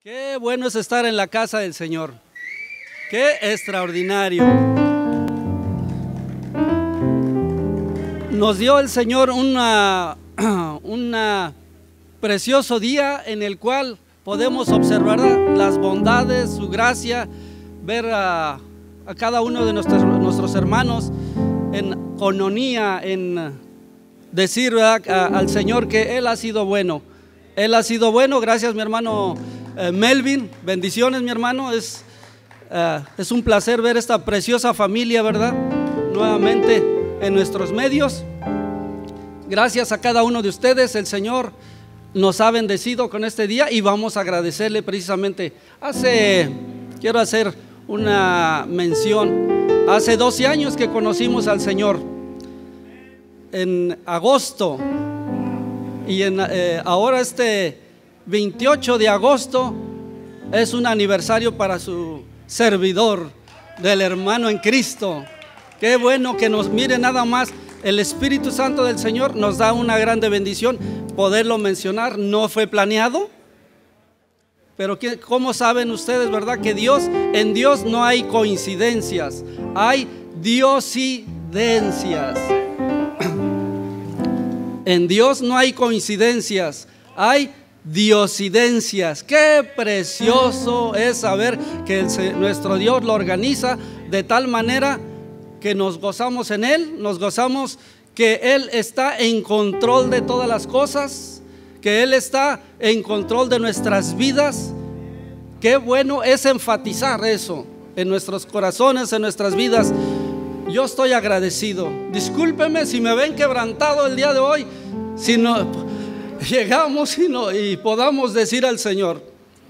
Qué bueno es estar en la casa del Señor. Qué extraordinario. Nos dio el Señor un precioso día en el cual podemos observar las bondades, su gracia, ver a cada uno de nuestros hermanos en coinonía, en decir al Señor que Él ha sido bueno. Él ha sido bueno. Gracias, mi hermano Melvin. Bendiciones, mi hermano. Es un placer ver esta preciosa familia, ¿verdad? Nuevamente en nuestros medios. Gracias a cada uno de ustedes. El Señor nos ha bendecido con este día y vamos a agradecerle precisamente. Quiero hacer una mención. Hace 12 años que conocimos al Señor, en agosto, y ahora este 28 de agosto es un aniversario para su servidor, del hermano en Cristo. Qué bueno que nos mire, nada más el Espíritu Santo del Señor nos da una grande bendición poderlo mencionar. No fue planeado, pero ¿cómo saben ustedes, verdad? Que en Dios no hay coincidencias, hay diosidencias. En Dios no hay coincidencias, hay diosidencias. Qué precioso es saber que nuestro Dios lo organiza de tal manera que nos gozamos en Él, nos gozamos que Él está en control de todas las cosas, que Él está en control de nuestras vidas. Qué bueno es enfatizar eso en nuestros corazones, en nuestras vidas. Yo estoy agradecido. Discúlpeme si me ven quebrantado el día de hoy, si no llegamos y podamos decir al Señor,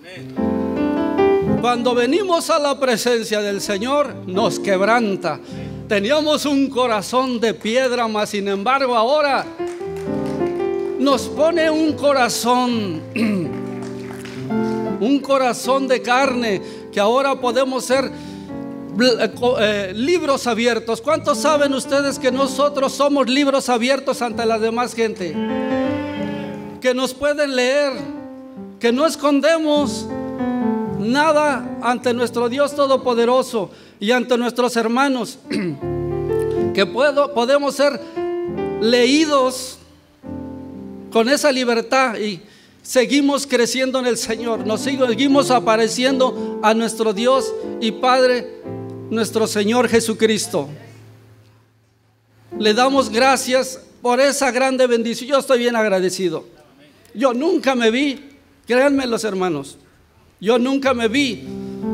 cuando venimos a la presencia del Señor nos quebranta. Teníamos un corazón de piedra, mas sin embargo ahora nos pone un corazón de carne, que ahora podemos ser libros abiertos. ¿Cuántos saben ustedes que nosotros somos libros abiertos ante la demás gente? Que nos pueden leer, que no escondemos nada ante nuestro Dios Todopoderoso y ante nuestros hermanos, que podemos ser leídos con esa libertad y seguimos creciendo en el Señor, nos seguimos apareciendo a nuestro Dios y Padre, nuestro Señor Jesucristo. Le damos gracias por esa grande bendición. Yo estoy bien agradecido. Yo nunca me vi, créanme los hermanos, yo nunca me vi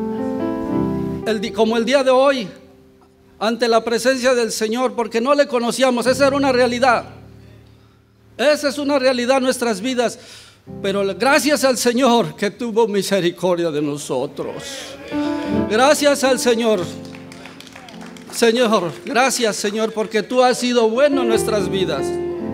como el día de hoy ante la presencia del Señor, porque no le conocíamos. Esa era una realidad. Esa es una realidad en nuestras vidas. Pero gracias al Señor que tuvo misericordia de nosotros. Gracias al Señor. Señor, gracias, Señor, porque tú has sido bueno en nuestras vidas.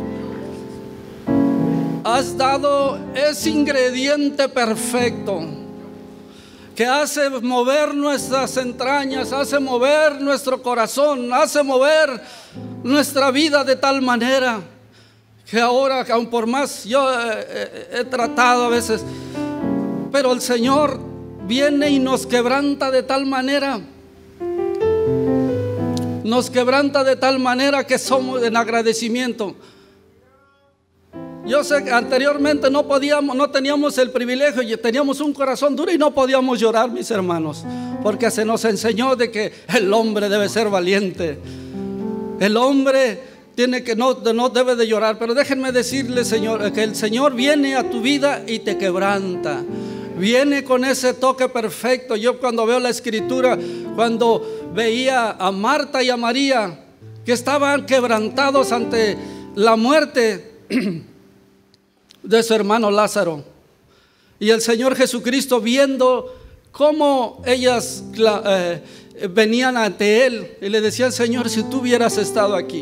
Has dado ese ingrediente perfecto que hace mover nuestras entrañas, hace mover nuestro corazón, hace mover nuestra vida de tal manera que ahora, aun por más yo he tratado a veces, pero el Señor viene y nos quebranta de tal manera, que somos en agradecimiento. Yo sé que anteriormente no teníamos el privilegio, y teníamos un corazón duro y no podíamos llorar, mis hermanos, porque se nos enseñó de que el hombre debe ser valiente, el hombre no debe de llorar. Pero déjenme decirle, Señor, que el Señor viene a tu vida y te quebranta, viene con ese toque perfecto. Yo cuando veo la Escritura, cuando veía a Marta y a María que estaban quebrantados ante la muerte de su hermano Lázaro, y el Señor Jesucristo, viendo cómo ellas venían ante Él y le decían: Señor, si tú hubieras estado aquí,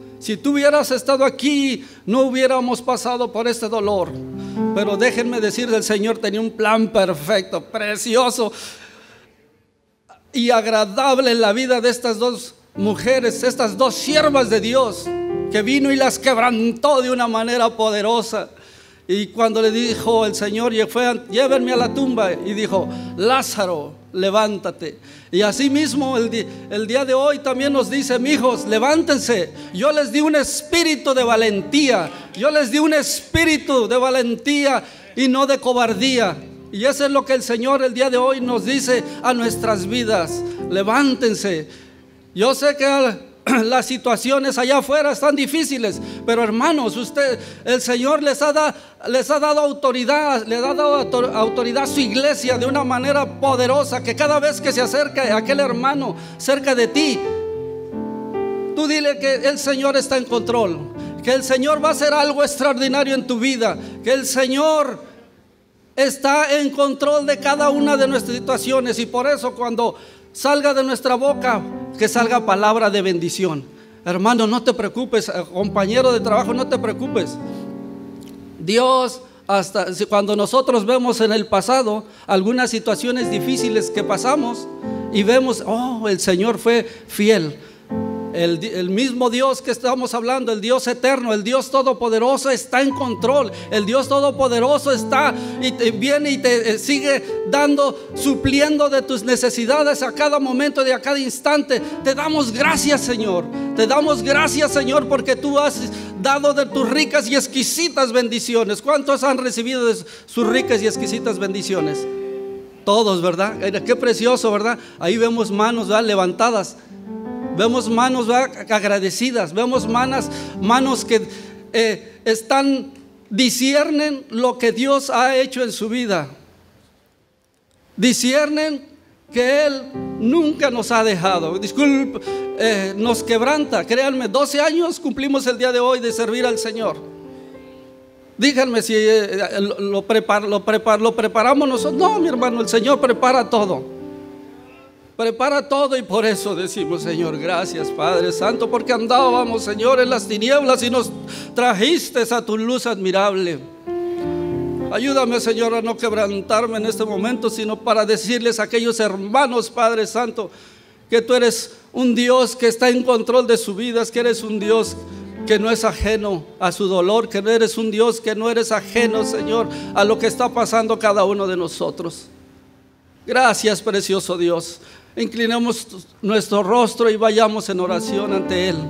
no hubiéramos pasado por este dolor. Pero déjenme decir, el Señor tenía un plan perfecto, precioso y agradable en la vida de estas dos mujeres, estas dos siervas de Dios, que vino y las quebrantó de una manera poderosa. Y cuando le dijo el Señor, llévenme a la tumba, y dijo: Lázaro, levántate. Y así mismo el día de hoy también nos dice: mijos, levántense. Yo les di un espíritu de valentía. Yo les di un espíritu de valentía y no de cobardía. Y eso es lo que el Señor el día de hoy nos dice a nuestras vidas: levántense. Yo sé que las situaciones allá afuera están difíciles, pero hermanos, el Señor les ha dado autoridad, le ha dado autoridad a su iglesia de una manera poderosa, que cada vez que se acerca aquel hermano cerca de ti, tú dile que el Señor está en control, que el Señor va a hacer algo extraordinario en tu vida, que el Señor está en control de cada una de nuestras situaciones. Y por eso, cuando salga de nuestra boca, que salga palabra de bendición. Hermano, no te preocupes. Compañero de trabajo, no te preocupes. Dios, hasta cuando nosotros vemos en el pasado algunas situaciones difíciles que pasamos y vemos: oh, el Señor fue fiel. El mismo Dios que estamos hablando, el Dios eterno, el Dios todopoderoso, está en control. El Dios todopoderoso está y viene y te sigue dando, supliendo de tus necesidades a cada momento, de a cada instante. Te damos gracias, Señor. Te damos gracias, Señor, porque tú has dado de tus ricas y exquisitas bendiciones. ¿Cuántos han recibido de sus ricas y exquisitas bendiciones? Todos, ¿verdad? Qué precioso, ¿verdad? Ahí vemos manos, ¿verdad?, levantadas. Vemos manos, ¿verdad?, agradecidas. Vemos manos que disciernen lo que Dios ha hecho en su vida. Disciernen que Él nunca nos ha dejado. Nos quebranta. Créanme, 12 años cumplimos el día de hoy de servir al Señor. Díganme si lo preparamos nosotros. No, mi hermano, el Señor prepara todo. Prepara todo, y por eso decimos: Señor, gracias, Padre Santo, porque andábamos, Señor, en las tinieblas y nos trajiste a tu luz admirable. Ayúdame, Señor, a no quebrantarme en este momento, sino para decirles a aquellos hermanos, Padre Santo, que tú eres un Dios que está en control de sus vidas, que eres un Dios que no es ajeno a su dolor, que no eres un Dios que no eres ajeno, Señor, a lo que está pasando cada uno de nosotros. Gracias, precioso Dios. Inclinemos nuestro rostro y vayamos en oración ante Él.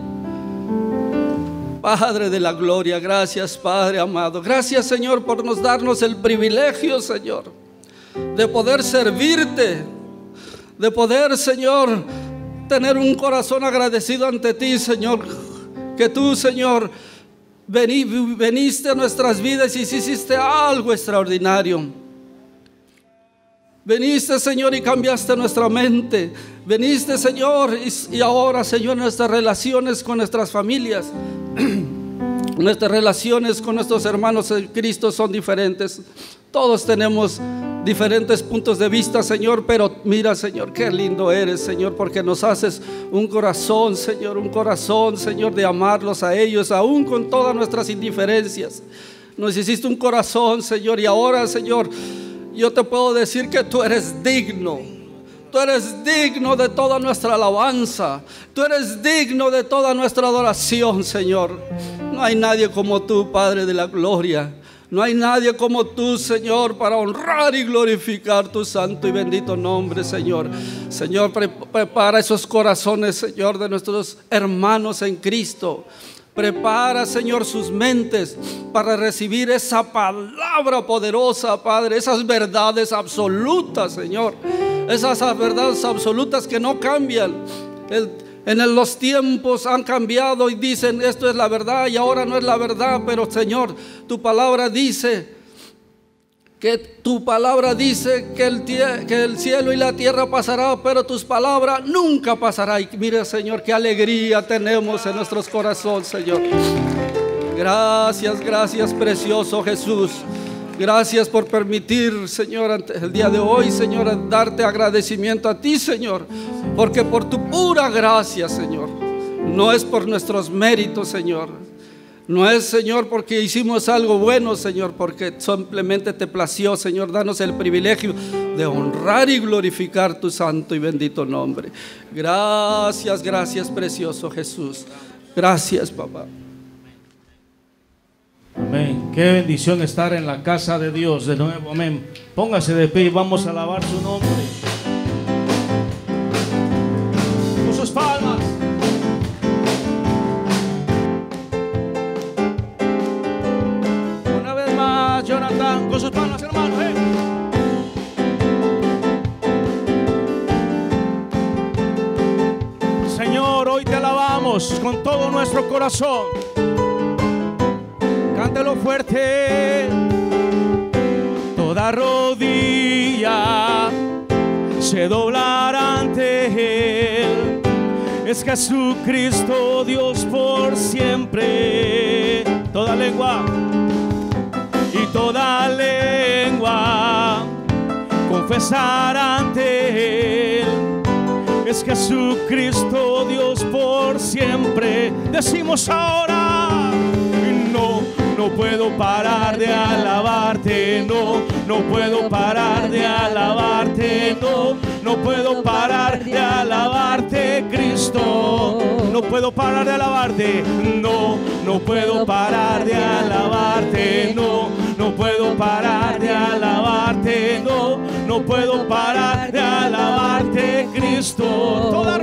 Padre de la gloria, gracias, Padre amado. Gracias, Señor, por darnos el privilegio, Señor, de poder servirte, de poder, Señor, tener un corazón agradecido ante ti, Señor. Que tú, Señor, veniste a nuestras vidas y hiciste algo extraordinario. Veniste, Señor, y cambiaste nuestra mente. Veniste, Señor, y ahora, Señor, nuestras relaciones con nuestras familias, nuestras relaciones con nuestros hermanos en Cristo son diferentes. Todos tenemos diferentes puntos de vista, Señor, pero mira, Señor, qué lindo eres, Señor, porque nos haces un corazón, Señor, de amarlos a ellos, aún con todas nuestras indiferencias. Nos hiciste un corazón, Señor, y ahora, Señor, yo te puedo decir que tú eres digno. Tú eres digno de toda nuestra alabanza. Tú eres digno de toda nuestra adoración, Señor. No hay nadie como tú, Padre de la gloria. No hay nadie como tú, Señor, para honrar y glorificar tu santo y bendito nombre, Señor. Señor, prepara esos corazones, Señor, de nuestros hermanos en Cristo. Prepara, Señor, sus mentes para recibir esa palabra poderosa, Padre. Esas verdades absolutas, Señor. Esas verdades absolutas que no cambian. Los tiempos han cambiado y dicen: esto es la verdad y ahora no es la verdad. Pero, Señor, tu palabra dice que el cielo y la tierra pasará, pero tus palabras nunca pasarán. Y mira, Señor, qué alegría tenemos en nuestros corazones, Señor. Gracias, precioso Jesús. Gracias por permitir, Señor, el día de hoy, Señor, darte agradecimiento a ti, Señor, porque por tu pura gracia, Señor, no es por nuestros méritos, Señor. No es, Señor, porque hicimos algo bueno, Señor, porque simplemente te plació, Señor. Danos el privilegio de honrar y glorificar tu santo y bendito nombre. Gracias, precioso Jesús. Gracias, papá. Amén. Amén. Qué bendición estar en la casa de Dios de nuevo. Amén. Póngase de pie y vamos a alabar su nombre. Con sus palmas. Una vez más, Jonathan, con sus palmas, hermanos. Señor, hoy te alabamos con todo nuestro corazón. Cántelo fuerte. Toda rodilla se doblará ante Él. Es Jesucristo Dios por siempre. Toda lengua y toda lengua confesará ante Él. Es Jesucristo Dios por siempre. Decimos ahora: no puedo parar de alabarte, no puedo parar de alabarte, no puedo parar de alabarte, Cristo. No puedo parar de alabarte, no puedo parar de alabarte, no puedo parar de alabarte, no puedo parar de alabarte, Cristo. Toda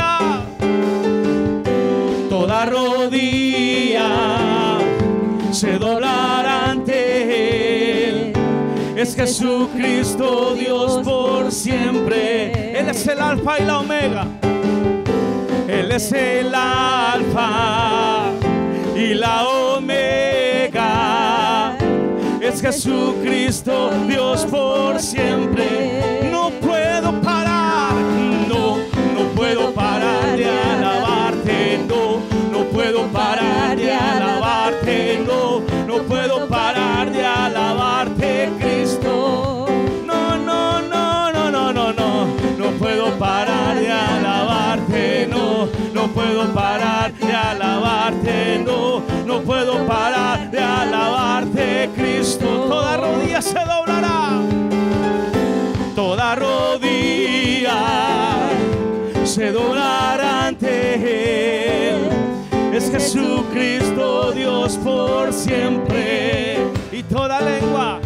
rodilla se doblará ante Él. Es Jesucristo Dios por siempre. Él es el alfa y la omega. Él es el alfa y la omega. Es Jesucristo Dios por siempre. No puedo parar, no puedo parar de alabarte, no puedo parar de alabarte, no puedo parar de alabarte, Cristo. No puedo parar de alabarte, no puedo parar de alabarte, no puedo parar de alabarte, Cristo. Toda rodilla se doblará, toda rodilla se doblará ante Él. Es Jesucristo Dios por siempre. Y toda lengua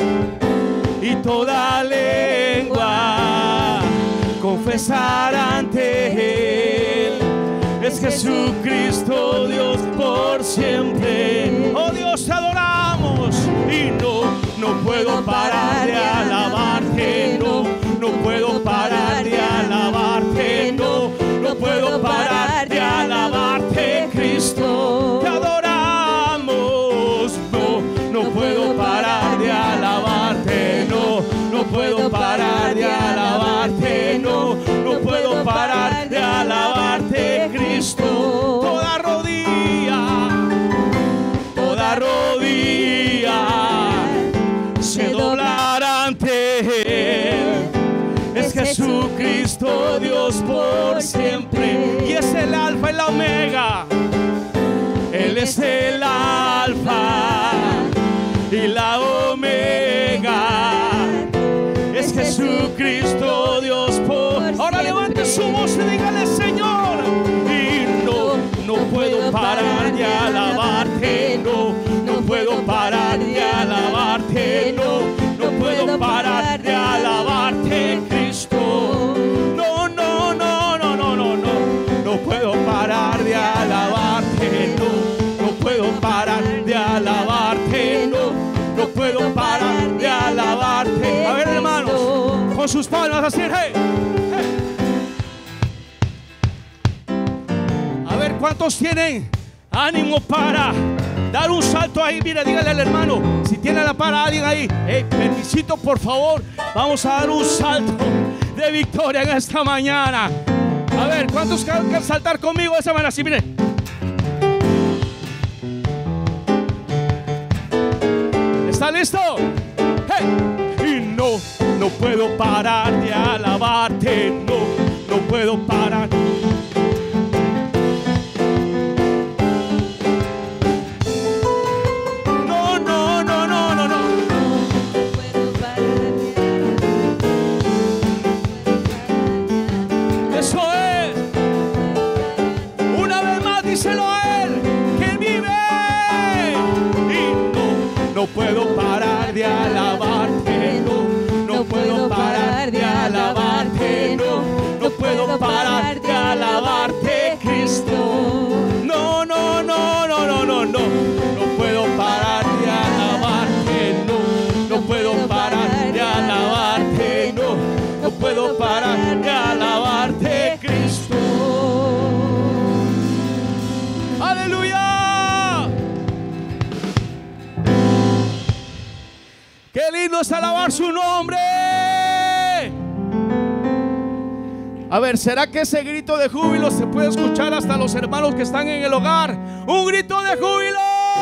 confesar ante Él. Es Jesucristo Dios por siempre. Oh Dios, te adoramos. Y no puedo parar de alabarte, no puedo parar de alabarte, no puedo parar de alabarte, Cristo. Te adoramos. No puedo parar de alabarte, no puedo parar de alabarte, no puedo parar de alabarte, Cristo. Toda rodilla se doblará ante Él. Es Jesucristo Dios por siempre. Y es el alfa y la omega. Él es el alfa y la omega. Es Jesucristo Dios por... Ahora levante su voz y dígale: Señor. Y no puedo parar de alabarte, no puedo parar de alabarte, no puedo parar de alabarte, Cristo. No puedo parar de alabarte, no puedo parar de alabarte, no puedo parar de alabarte. A ver, hermanos, con sus palmas así, hey. A ver, ¿cuántos tienen ánimo para dar un salto ahí? Mira, dígale al hermano, si tiene la para alguien ahí, hey, permisito, por favor, vamos a dar un salto de victoria en esta mañana. A ver, ¿cuántos quieren saltar conmigo de esa manera? Así, miren. ¿Está listo? Hey. Y no puedo parar de alabarte, no puedo parar. Díselo a Él, que vive. Y puedo parar de alabarte, Cristo. ¡Aleluya! ¡Qué lindo es alabar su nombre! A ver, ¿será que ese grito de júbilo se puede escuchar hasta los hermanos que están en el hogar? ¡Un grito de júbilo!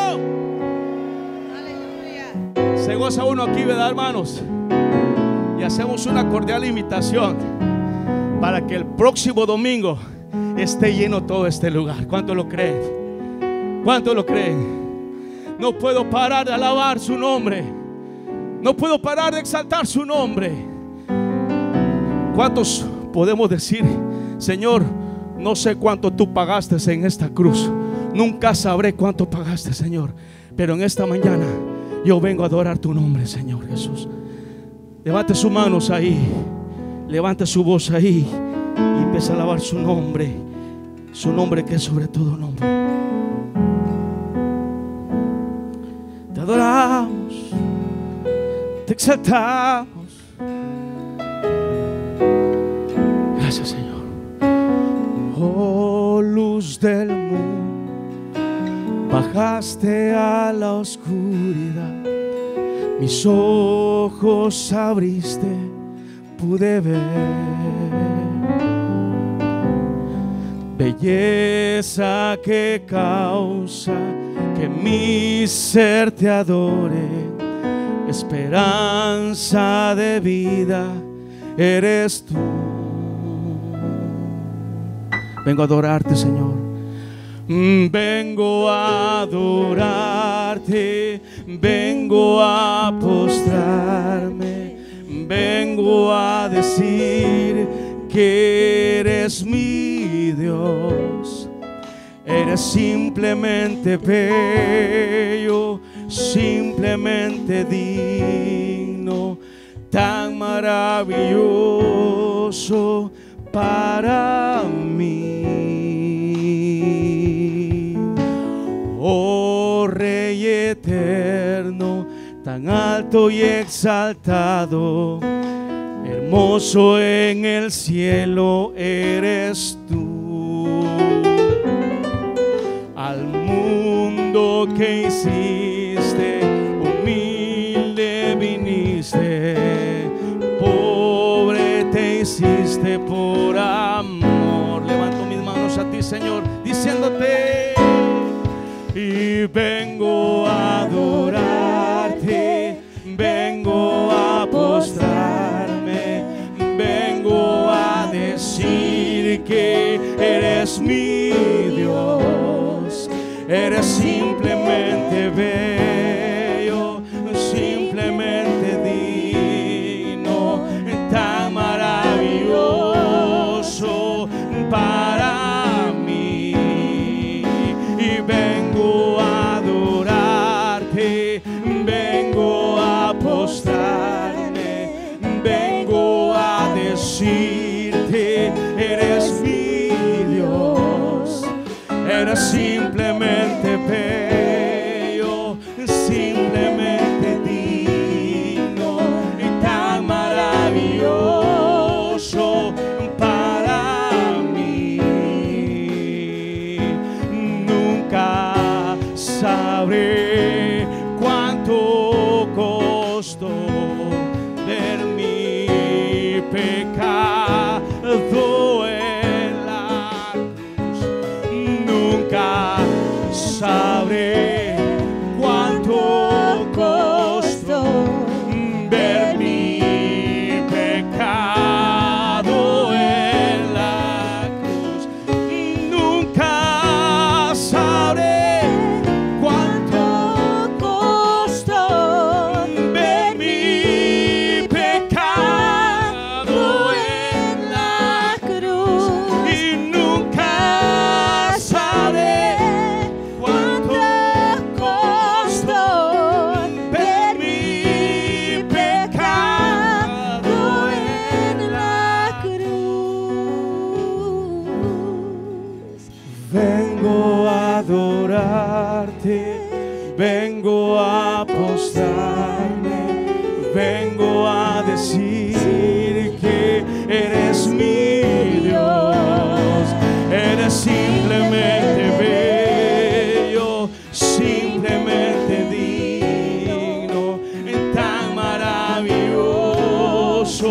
¡Aleluya! Se goza uno aquí, ¿verdad, hermanos? Y hacemos una cordial invitación para que el próximo domingo esté lleno todo este lugar. ¿Cuánto lo creen? ¿Cuánto lo creen? No puedo parar de alabar su nombre. No puedo parar de exaltar su nombre. ¿Cuántos podemos decir: Señor, no sé cuánto tú pagaste en esta cruz, nunca sabré cuánto pagaste, Señor, pero en esta mañana yo vengo a adorar tu nombre, Señor Jesús? Levante sus manos ahí, levante su voz ahí y empiece a alabar su nombre que es sobre todo nombre. Te adoramos, te exaltamos. Gracias, Señor. Oh, luz del mundo, bajaste a la oscuridad, mis ojos abriste, pude ver belleza que causa que mi ser te adore, esperanza de vida eres tú. Vengo a adorarte, Señor. Vengo a adorarte, vengo a postrarme, vengo a decir que eres mi Dios. Eres simplemente bello, simplemente digno, tan maravilloso para mí. Oh Rey eterno, tan alto y exaltado, hermoso en el cielo eres tú. Al mundo que hiciste, humilde viniste, pobre te hiciste por amor. Levanto mis manos a ti, Señor, diciéndote: y vengo a adorarte, vengo a postrarme, vengo a decir que eres mi Dios. Eres simplemente bello, simplemente digno, tan maravilloso para mí. Y vengo a adorarte, vengo a postrarme, vengo a decirte: eres mi Dios. Eres simplemente bello, simplemente digno y tan maravilloso para mí. Nunca sabré cuánto costó ver mi pecado en la cruz. Nunca sabré cuánto costó ver mi pecado en la cruz. Nunca sabré cuánto costó ver mi pecado en la cruz. Y nunca sabré cuánto costó ver mi pecado en la cruz. Vengo a adorarte, vengo a postrarme, vengo a decir que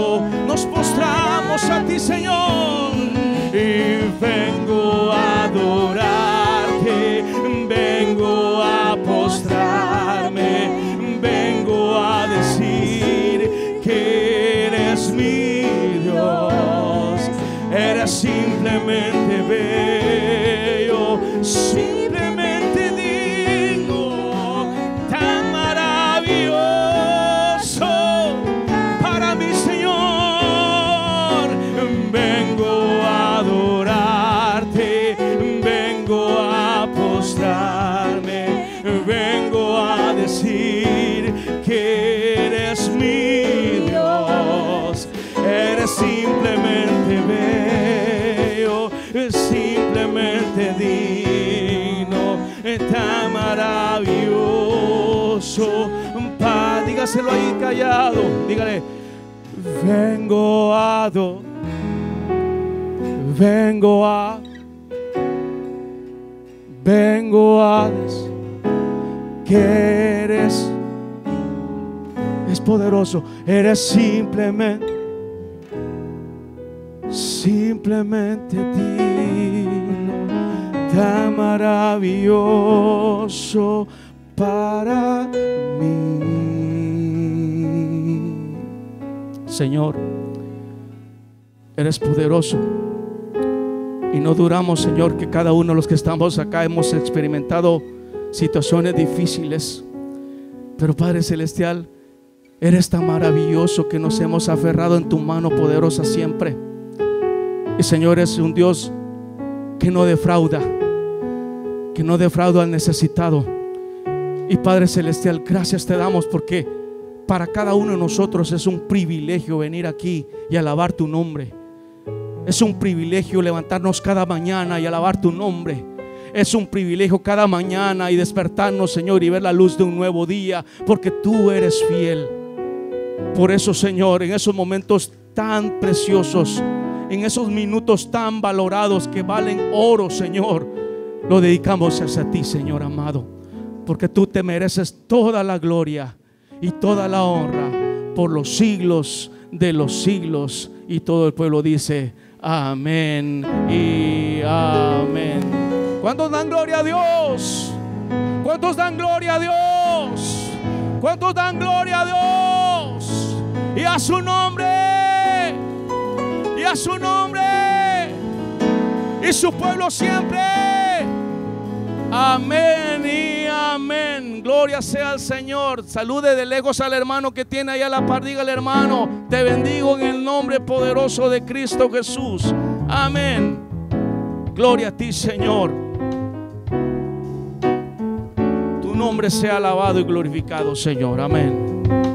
maravilloso. Nos postramos a ti, Señor, y vengo a adorarte, vengo a postrarme, vengo a decir que eres mi Dios. Eres simplemente bello, simplemente digno, tan maravilloso para mi Señor. Vengo a adorarte, vengo a postrarme, vengo a decir que eres mi Dios. Eres simplemente bello, simplemente digno, tan maravilloso. Dígaselo ahí callado, dígale: vengo a adorar, vengo a decir que eres, es poderoso. Eres simplemente digno, tan maravilloso para mí. Señor, eres poderoso. Y no duramos, Señor, que cada uno de los que estamos acá hemos experimentado situaciones difíciles. Pero Padre Celestial, eres tan maravilloso que nos hemos aferrado en tu mano poderosa siempre. Y Señor, es un Dios que no defrauda al necesitado. Y Padre Celestial, gracias te damos porque para cada uno de nosotros es un privilegio venir aquí y alabar tu nombre. Es un privilegio levantarnos cada mañana y alabar tu nombre. Es un privilegio cada mañana y despertarnos, Señor, y ver la luz de un nuevo día, porque tú eres fiel. Por eso, Señor, en esos momentos tan preciosos, en esos minutos tan valorados que valen oro, Señor, lo dedicamos hacia ti, Señor amado, porque tú te mereces toda la gloria y toda la honra por los siglos de los siglos. Y todo el pueblo dice amén y amén. ¿Cuántos dan gloria a Dios? ¿Cuántos dan gloria a Dios? ¿Cuántos dan gloria a Dios? Y a su nombre, y a su nombre, y su pueblo siempre amén y amén. Gloria sea al Señor. Salude de lejos al hermano que tiene ahí a la par. Dígale: hermano, te bendigo en el nombre poderoso de Cristo Jesús. Amén. Gloria a ti, Señor. Tu nombre sea alabado y glorificado, Señor. Amén.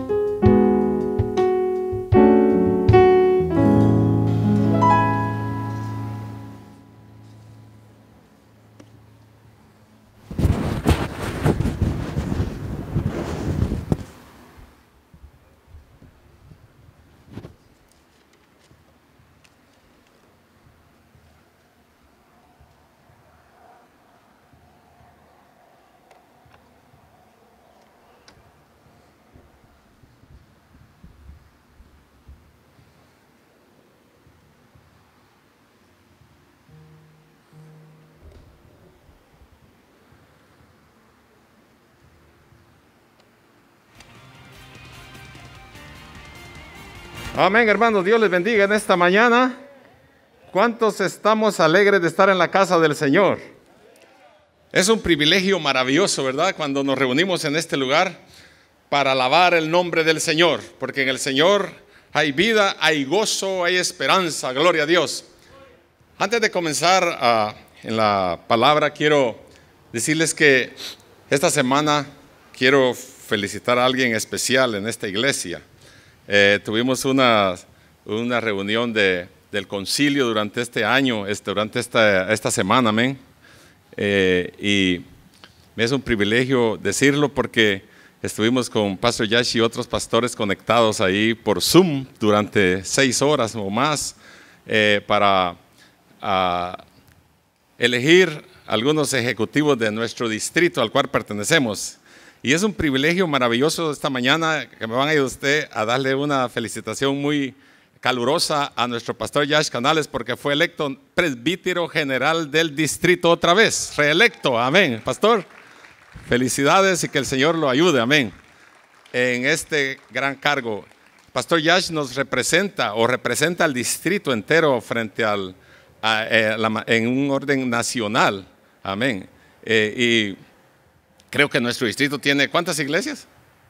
Amén, hermanos. Dios les bendiga en esta mañana. ¿Cuántos estamos alegres de estar en la casa del Señor? Es un privilegio maravilloso, ¿verdad? Cuando nos reunimos en este lugar para alabar el nombre del Señor, porque en el Señor hay vida, hay gozo, hay esperanza. Gloria a Dios. Antes de comenzar en la palabra, quiero decirles que esta semana quiero felicitar a alguien especial en esta iglesia. Tuvimos una reunión del concilio durante este año, durante esta semana, amén. Y me es un privilegio decirlo porque estuvimos con Pastor Yashi y otros pastores conectados ahí por Zoom durante 6 horas o más para elegir algunos ejecutivos de nuestro distrito al cual pertenecemos. Y es un privilegio maravilloso esta mañana que me van a ir usted a darle una felicitación muy calurosa a nuestro pastor Yash Canales porque fue electo presbítero general del distrito otra vez, reelecto, amén. Pastor, felicidades y que el Señor lo ayude, amén, en este gran cargo. Pastor Yash nos representa o representa al distrito entero frente en un orden nacional, amén. Y creo que nuestro distrito tiene, ¿cuántas iglesias?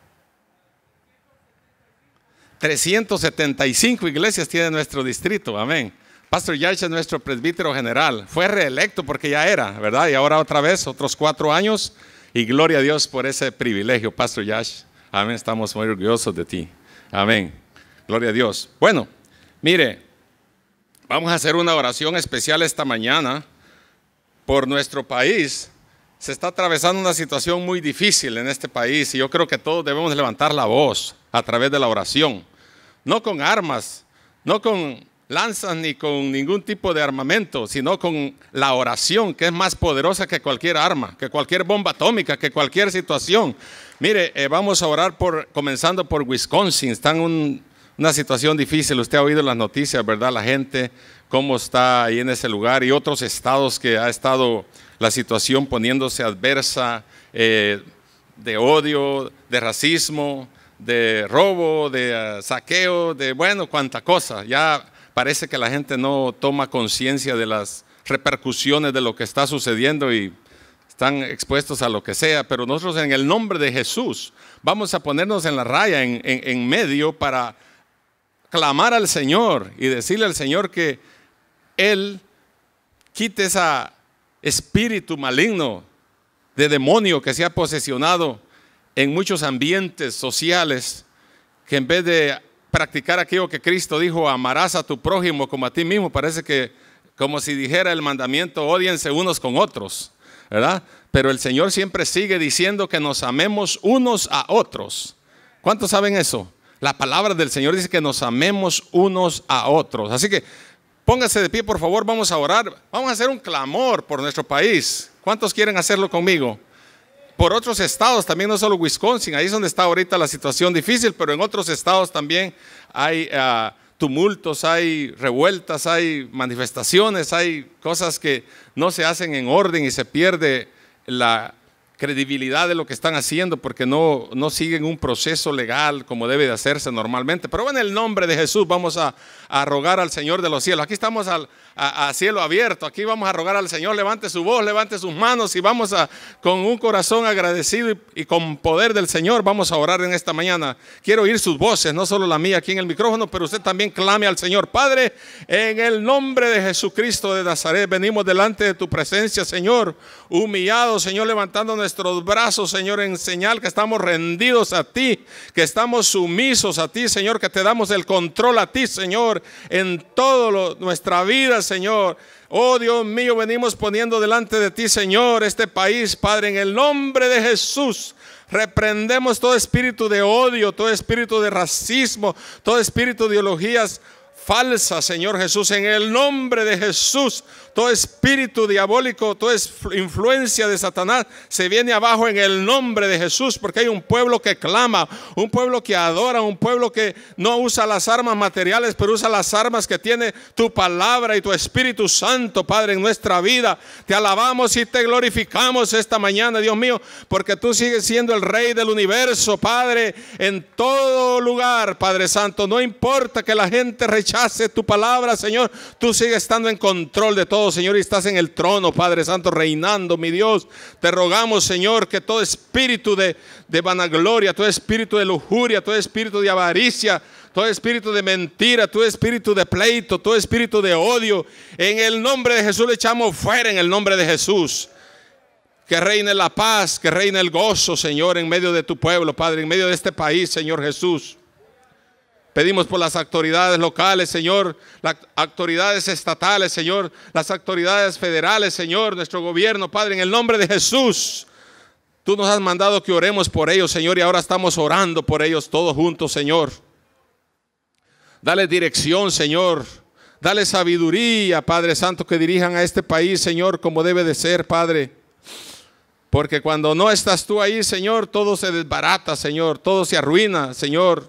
375 iglesias tiene nuestro distrito, amén. Pastor Yash es nuestro presbítero general, fue reelecto porque ya era, ¿verdad? Y ahora otra vez, otros 4 años, y gloria a Dios por ese privilegio, Pastor Yash, amén, estamos muy orgullosos de ti, amén, gloria a Dios. Bueno, mire, vamos a hacer una oración especial esta mañana por nuestro país. Se está atravesando una situación muy difícil en este país y yo creo que todos debemos levantar la voz a través de la oración, no con armas, no con lanzas ni con ningún tipo de armamento, sino con la oración, que es más poderosa que cualquier arma, que cualquier bomba atómica, que cualquier situación. Mire, vamos a orar comenzando por Wisconsin. Están en una situación difícil. Usted ha oído las noticias, ¿verdad? La gente, cómo está ahí en ese lugar, y otros estados que ha estado la situación poniéndose adversa, de odio, de racismo, de robo, de saqueo, de bueno, cuánta cosa. Ya parece que la gente no toma conciencia de las repercusiones de lo que está sucediendo y están expuestos a lo que sea, pero nosotros en el nombre de Jesús vamos a ponernos en la raya, en medio, para clamar al Señor y decirle al Señor que Él quite ese espíritu maligno de demonio que se ha posesionado en muchos ambientes sociales, que en vez de practicar aquello que Cristo dijo, amarás a tu prójimo como a ti mismo, parece que como si dijera el mandamiento, ódiense unos con otros, ¿verdad? Pero el Señor siempre sigue diciendo que nos amemos unos a otros. ¿Cuántos saben eso? La palabra del Señor dice que nos amemos unos a otros. Así que póngase de pie, por favor, vamos a orar. Vamos a hacer un clamor por nuestro país. ¿Cuántos quieren hacerlo conmigo? Por otros estados también, no solo Wisconsin, ahí es donde está ahorita la situación difícil, pero en otros estados también hay tumultos, hay revueltas, hay manifestaciones, hay cosas que no se hacen en orden y se pierde la credibilidad de lo que están haciendo porque no siguen un proceso legal como debe de hacerse normalmente. Pero en el nombre de Jesús vamos a rogar al Señor de los cielos. Aquí estamos a cielo abierto, aquí vamos a rogar al Señor. Levante su voz, levante sus manos y vamos con un corazón agradecido y con poder del Señor vamos a orar en esta mañana. Quiero oír sus voces, no solo la mía aquí en el micrófono, pero usted también clame al Señor. Padre, en el nombre de Jesucristo de Nazaret, venimos delante de tu presencia, Señor, humillados, Señor, levantando nuestros brazos, Señor, en señal que estamos rendidos a ti, que estamos sumisos a ti, Señor, que te damos el control a ti, Señor, en toda nuestra vida, Señor. Oh Dios mío, venimos poniendo delante de ti, Señor, este país, Padre, en el nombre de Jesús. Reprendemos todo espíritu de odio, todo espíritu de racismo, todo espíritu de ideologías falsas, Señor Jesús, en el nombre de Jesús. Todo espíritu diabólico, toda influencia de Satanás se viene abajo en el nombre de Jesús, porque hay un pueblo que clama, un pueblo que adora, un pueblo que no usa las armas materiales, pero usa las armas que tiene tu palabra y tu Espíritu Santo, Padre, en nuestra vida. Te alabamos y te glorificamos esta mañana, Dios mío, porque tú sigues siendo el Rey del universo, Padre, en todo lugar, Padre Santo. No importa que la gente rechace tu palabra, Señor, tú sigues estando en control de todo, Señor, y estás en el trono, Padre Santo, reinando, mi Dios. Te rogamos, Señor, que todo espíritu de vanagloria, todo espíritu de lujuria, todo espíritu de avaricia, todo espíritu de mentira, todo espíritu de pleito, todo espíritu de odio, en el nombre de Jesús le echamos fuera en el nombre de Jesús. Que reine la paz, que reine el gozo, Señor, en medio de tu pueblo, Padre, en medio de este país, Señor Jesús. Pedimos por las autoridades locales, Señor, las autoridades estatales, Señor, las autoridades federales, Señor, nuestro gobierno, Padre, en el nombre de Jesús. Tú nos has mandado que oremos por ellos, Señor, y ahora estamos orando por ellos todos juntos, Señor. Dale dirección, Señor. Dale sabiduría, Padre Santo, que dirijan a este país, Señor, como debe de ser, Padre. Porque cuando no estás tú ahí, Señor, todo se desbarata, Señor, todo se arruina, Señor.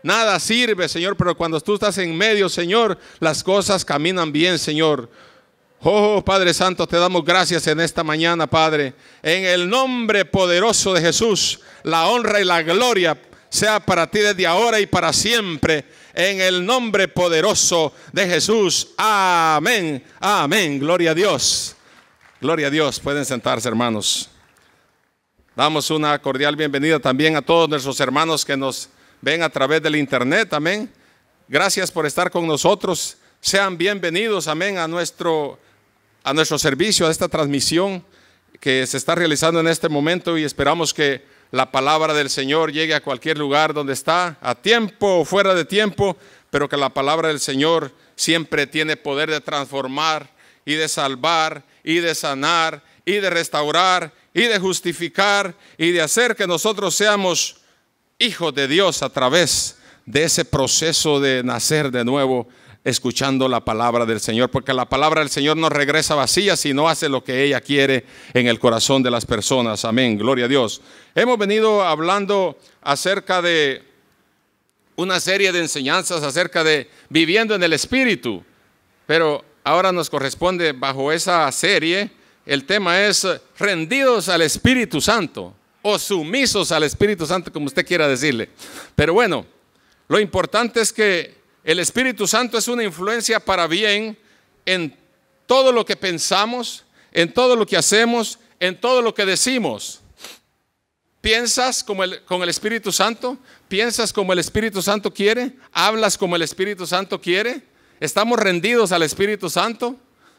nada sirve, Señor, pero cuando tú estás en medio, Señor, las cosas caminan bien, Señor. Oh, Padre Santo, te damos gracias en esta mañana, Padre. En el nombre poderoso de Jesús, la honra y la gloria sea para ti desde ahora y para siempre. En el nombre poderoso de Jesús. Amén. Amén. Gloria a Dios. Gloria a Dios. Pueden sentarse, hermanos. Damos una cordial bienvenida también a todos nuestros hermanos que nos ven a través del internet. Amén. Gracias por estar con nosotros. Sean bienvenidos, amén, a nuestro servicio, a esta transmisión que se está realizando en este momento, y esperamos que la palabra del Señor llegue a cualquier lugar donde está, a tiempo o fuera de tiempo, pero que la palabra del Señor siempre tiene poder de transformar y de salvar y de sanar y de restaurar y de justificar y de hacer que nosotros seamos hijos de Dios a través de ese proceso de nacer de nuevo, escuchando la palabra del Señor, porque la palabra del Señor no regresa vacía, sino hace lo que ella quiere en el corazón de las personas. Amén, gloria a Dios. Hemos venido hablando acerca de una serie de enseñanzas acerca de viviendo en el Espíritu, pero ahora nos corresponde bajo esa serie, el tema es rendidos al Espíritu Santo o sumisos al Espíritu Santo, como usted quiera decirle. Pero bueno, lo importante es que el Espíritu Santo es una influencia para bien en todo lo que pensamos, en todo lo que hacemos, en todo lo que decimos. ¿Piensas con el Espíritu Santo? ¿Piensas como el Espíritu Santo quiere? ¿Hablas como el Espíritu Santo quiere? ¿Estamos rendidos al Espíritu Santo?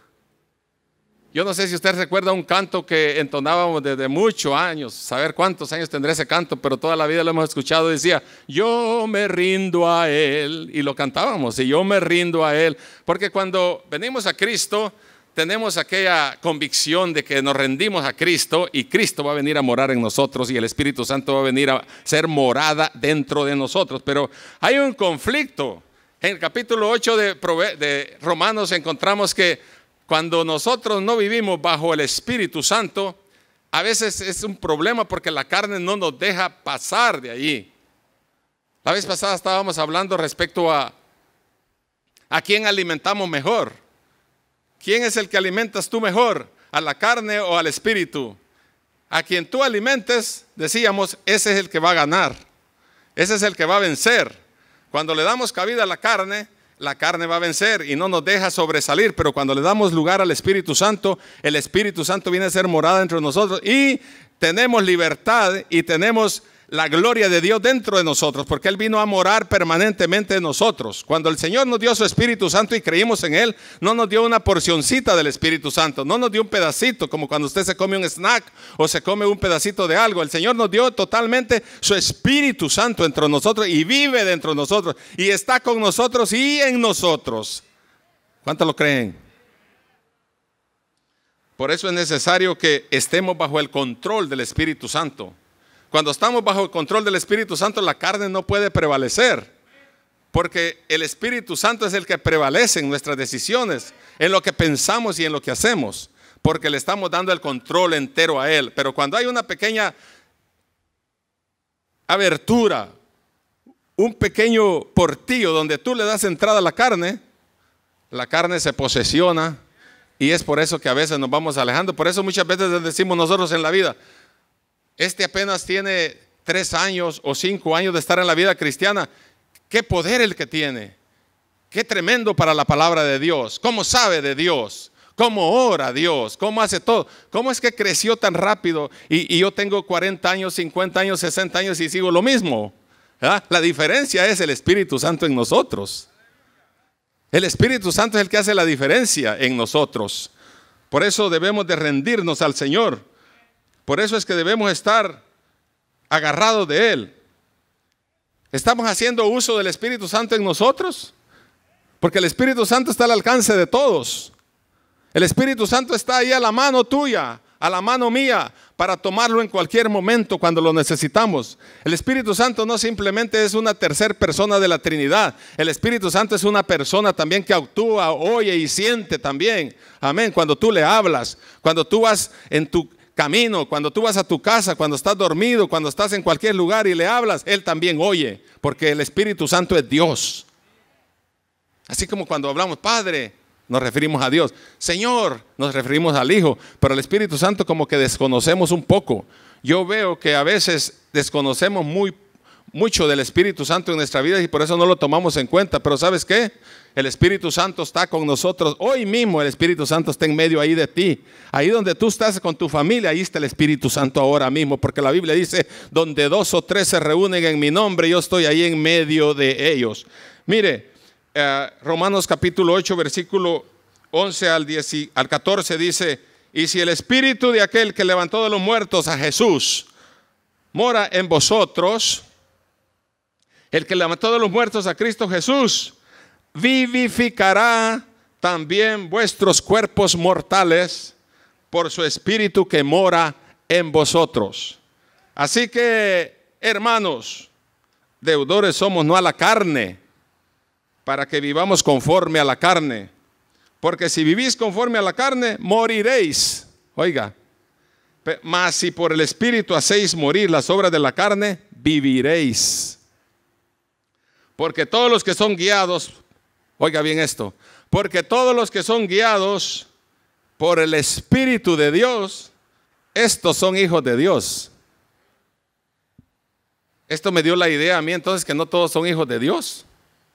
Yo no sé si usted recuerda un canto que entonábamos desde muchos años, saber cuántos años tendrá ese canto, pero toda la vida lo hemos escuchado. Decía, yo me rindo a Él, y lo cantábamos, y yo me rindo a Él, porque cuando venimos a Cristo, tenemos aquella convicción de que nos rendimos a Cristo, y Cristo va a venir a morar en nosotros, y el Espíritu Santo va a venir a ser morada dentro de nosotros. Pero hay un conflicto. En el capítulo 8 de Romanos encontramos que cuando nosotros no vivimos bajo el Espíritu Santo, a veces es un problema porque la carne no nos deja pasar de allí. La vez pasada estábamos hablando respecto a quién alimentamos mejor. ¿Quién es el que alimentas tú mejor? ¿A la carne o al Espíritu? A quien tú alimentes, decíamos, ese es el que va a ganar. Ese es el que va a vencer. Cuando le damos cabida a la carne va a vencer y no nos deja sobresalir, pero cuando le damos lugar al Espíritu Santo, el Espíritu Santo viene a ser morada entre nosotros y tenemos libertad y tenemos la gloria de Dios dentro de nosotros, porque Él vino a morar permanentemente en nosotros. Cuando el Señor nos dio su Espíritu Santo y creímos en Él, no nos dio una porcioncita del Espíritu Santo, no nos dio un pedacito, como cuando usted se come un snack o se come un pedacito de algo. El Señor nos dio totalmente su Espíritu Santo entre nosotros y vive dentro de nosotros y está con nosotros y en nosotros. ¿Cuántos lo creen? Por eso es necesario que estemos bajo el control del Espíritu Santo. Cuando estamos bajo el control del Espíritu Santo, la carne no puede prevalecer, porque el Espíritu Santo es el que prevalece en nuestras decisiones, en lo que pensamos y en lo que hacemos, porque le estamos dando el control entero a Él. Pero cuando hay una pequeña abertura, un pequeño portillo donde tú le das entrada a la carne se posesiona, y es por eso que a veces nos vamos alejando. Por eso muchas veces decimos nosotros en la vida, este apenas tiene 3 años o 5 años de estar en la vida cristiana. Qué poder el que tiene. Qué tremendo para la palabra de Dios. Cómo sabe de Dios. Cómo ora Dios. Cómo hace todo. Cómo es que creció tan rápido. Y yo tengo 40 años, 50 años, 60 años y sigo lo mismo. ¿Verdad? La diferencia es el Espíritu Santo en nosotros. El Espíritu Santo es el que hace la diferencia en nosotros. Por eso debemos de rendirnos al Señor. Por eso es que debemos estar agarrados de Él. ¿Estamos haciendo uso del Espíritu Santo en nosotros? Porque el Espíritu Santo está al alcance de todos. El Espíritu Santo está ahí a la mano tuya, a la mano mía, para tomarlo en cualquier momento cuando lo necesitamos. El Espíritu Santo no simplemente es una tercera persona de la Trinidad. El Espíritu Santo es una persona también que actúa, oye y siente también. Amén. Cuando tú le hablas, cuando tú vas en tu camino, cuando tú vas a tu casa, cuando estás dormido, cuando estás en cualquier lugar y le hablas, Él también oye, porque el Espíritu Santo es Dios. Así como cuando hablamos Padre, nos referimos a Dios. Señor, nos referimos al Hijo. Pero el Espíritu Santo como que desconocemos un poco. Yo veo que a veces desconocemos mucho del Espíritu Santo en nuestra vida y por eso no lo tomamos en cuenta. Pero ¿sabes qué? El Espíritu Santo está con nosotros. Hoy mismo el Espíritu Santo está en medio ahí de ti. Ahí donde tú estás con tu familia, ahí está el Espíritu Santo ahora mismo. Porque la Biblia dice, donde 2 o 3 se reúnen en mi nombre, yo estoy ahí en medio de ellos. Mire, Romanos capítulo 8, versículo 11 al 14 dice, y si el Espíritu de aquel que levantó de los muertos a Jesús mora en vosotros, el que levantó de los muertos a Cristo Jesús, vivificará también vuestros cuerpos mortales por su Espíritu que mora en vosotros. Así que, hermanos, deudores somos no a la carne, para que vivamos conforme a la carne. Porque si vivís conforme a la carne, moriréis. Oiga, mas si por el Espíritu hacéis morir las obras de la carne, viviréis. Porque todos los que son guiados, oiga bien esto, porque todos los que son guiados por el Espíritu de Dios, estos son hijos de Dios. Esto me dio la idea a mí entonces que no todos son hijos de Dios.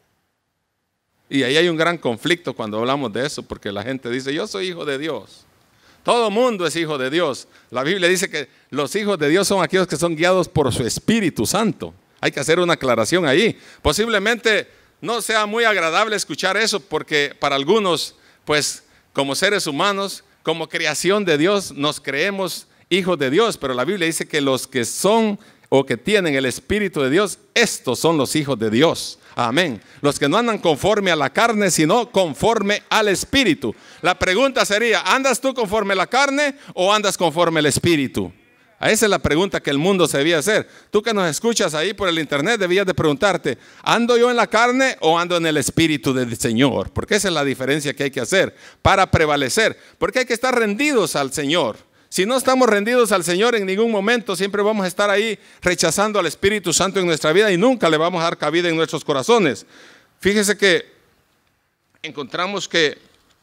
Y ahí hay un gran conflicto cuando hablamos de eso, porque la gente dice, yo soy hijo de Dios. Todo mundo es hijo de Dios. La Biblia dice que los hijos de Dios son aquellos que son guiados por su Espíritu Santo. Hay que hacer una aclaración ahí. Posiblemente no sea muy agradable escuchar eso, porque para algunos, pues como seres humanos, como creación de Dios, nos creemos hijos de Dios. Pero la Biblia dice que los que son o que tienen el Espíritu de Dios, estos son los hijos de Dios. Amén. Los que no andan conforme a la carne, sino conforme al Espíritu. La pregunta sería, ¿andas tú conforme a la carne o andas conforme al Espíritu? Esa es la pregunta que el mundo se debía hacer. Tú que nos escuchas ahí por el internet, debías de preguntarte, ¿ando yo en la carne o ando en el Espíritu del Señor? Porque esa es la diferencia que hay que hacer para prevalecer. Porque hay que estar rendidos al Señor. Si no estamos rendidos al Señor en ningún momento, siempre vamos a estar ahí rechazando al Espíritu Santo en nuestra vida y nunca le vamos a dar cabida en nuestros corazones. Fíjese que encontramos que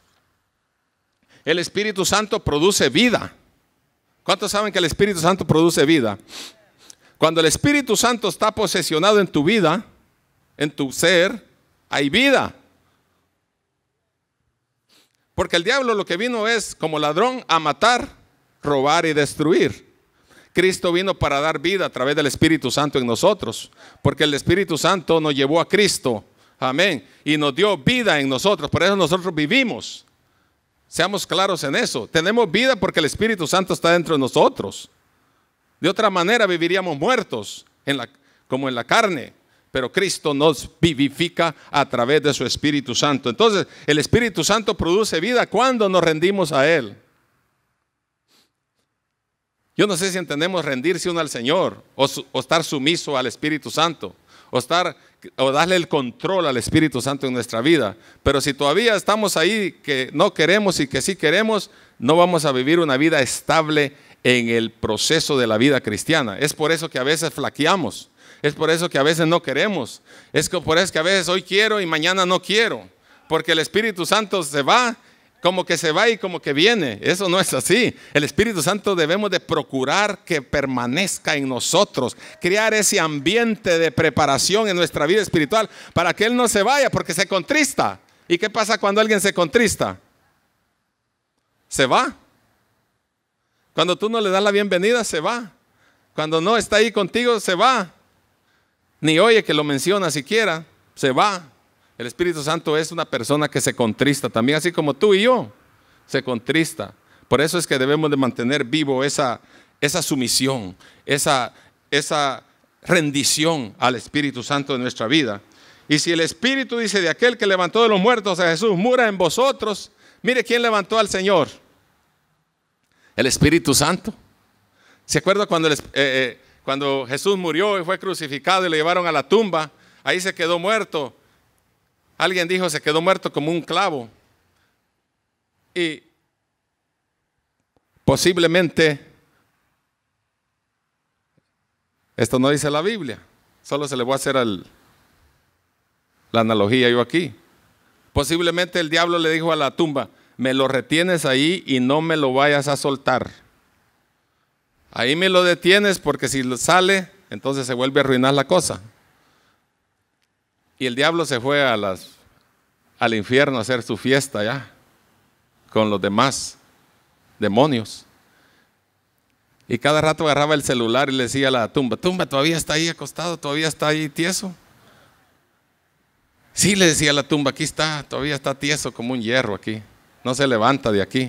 el Espíritu Santo produce vida. ¿Cuántos saben que el Espíritu Santo produce vida? Cuando el Espíritu Santo está posesionado en tu vida, en tu ser, hay vida. Porque el diablo lo que vino es como ladrón a matar, robar y destruir. Cristo vino para dar vida a través del Espíritu Santo en nosotros, porque el Espíritu Santo nos llevó a Cristo, amén, y nos dio vida en nosotros. Por eso nosotros vivimos. Seamos claros en eso. Tenemos vida porque el Espíritu Santo está dentro de nosotros. De otra manera viviríamos muertos como en la carne. Pero Cristo nos vivifica a través de su Espíritu Santo. Entonces el Espíritu Santo produce vida cuando nos rendimos a Él. Yo no sé si entendemos rendirse uno al Señor o estar sumiso al Espíritu Santo o darle el control al Espíritu Santo en nuestra vida. Pero si todavía estamos ahí que no queremos y que sí queremos, no vamos a vivir una vida estable en el proceso de la vida cristiana. Es por eso que a veces flaqueamos. Es por eso que a veces no queremos. Es por eso que a veces hoy quiero y mañana no quiero. Porque el Espíritu Santo se va, como que se va y como que viene. Eso no es así. El Espíritu Santo debemos de procurar que permanezca en nosotros. Crear ese ambiente de preparación en nuestra vida espiritual para que Él no se vaya, porque se contrista. ¿Y qué pasa cuando alguien se contrista? Se va. Cuando tú no le das la bienvenida, se va. Cuando no está ahí contigo, se va. Ni oye que lo menciona siquiera, se va. El Espíritu Santo es una persona que se contrista también, así como tú y yo, se contrista. Por eso es que debemos de mantener vivo esa sumisión, esa rendición al Espíritu Santo de nuestra vida. Y si el Espíritu dice de aquel que levantó de los muertos a Jesús, mora en vosotros, mire quién levantó al Señor. El Espíritu Santo. ¿Se acuerda cuando Jesús murió y fue crucificado y le llevaron a la tumba? Ahí se quedó muerto. Alguien dijo, se quedó muerto como un clavo. Y posiblemente Esto no dice la Biblia. Solo se le voy a hacer la analogía yo aquí. Posiblemente el diablo le dijo a la tumba: me lo retienes ahí y no me lo vayas a soltar. Ahí me lo detienes porque si sale, entonces se vuelve a arruinar la cosa. Y el diablo se fue al infierno a hacer su fiesta ya con los demás demonios. Y cada rato agarraba el celular y le decía a la tumba: tumba, ¿todavía está ahí acostado? ¿Todavía está ahí tieso? Sí, le decía a la tumba: aquí está, todavía está tieso como un hierro aquí. No se levanta de aquí.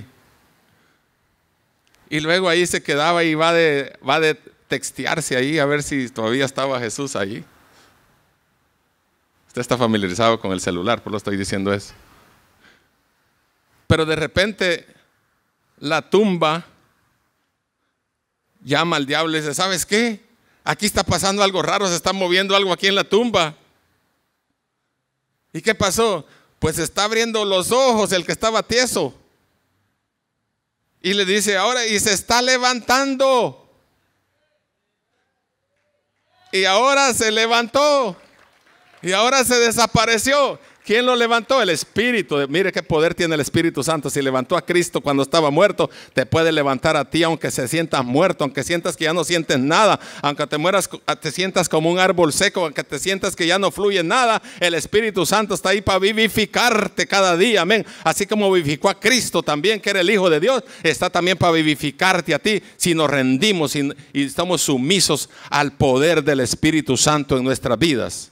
Y luego ahí se quedaba y va de textearse ahí a ver si todavía estaba Jesús ahí. Usted está familiarizado con el celular, por lo estoy diciendo eso. Pero de repente la tumba llama al diablo y dice: ¿sabes qué? Aquí está pasando algo raro, se está moviendo algo aquí en la tumba. ¿Y qué pasó? Pues está abriendo los ojos el que estaba tieso. Y le dice ahora, y se está levantando. Y ahora se levantó. Y ahora se desapareció. ¿Quién lo levantó? El Espíritu. Mire qué poder tiene el Espíritu Santo. Si levantó a Cristo cuando estaba muerto, te puede levantar a ti aunque se sientas muerto, aunque sientas que ya no sientes nada, aunque te sientas como un árbol seco, aunque te sientas que ya no fluye nada. El Espíritu Santo está ahí para vivificarte cada día, amén. Así como vivificó a Cristo también, que era el Hijo de Dios, está también para vivificarte a ti si nos rendimos y estamos sumisos al poder del Espíritu Santo en nuestras vidas.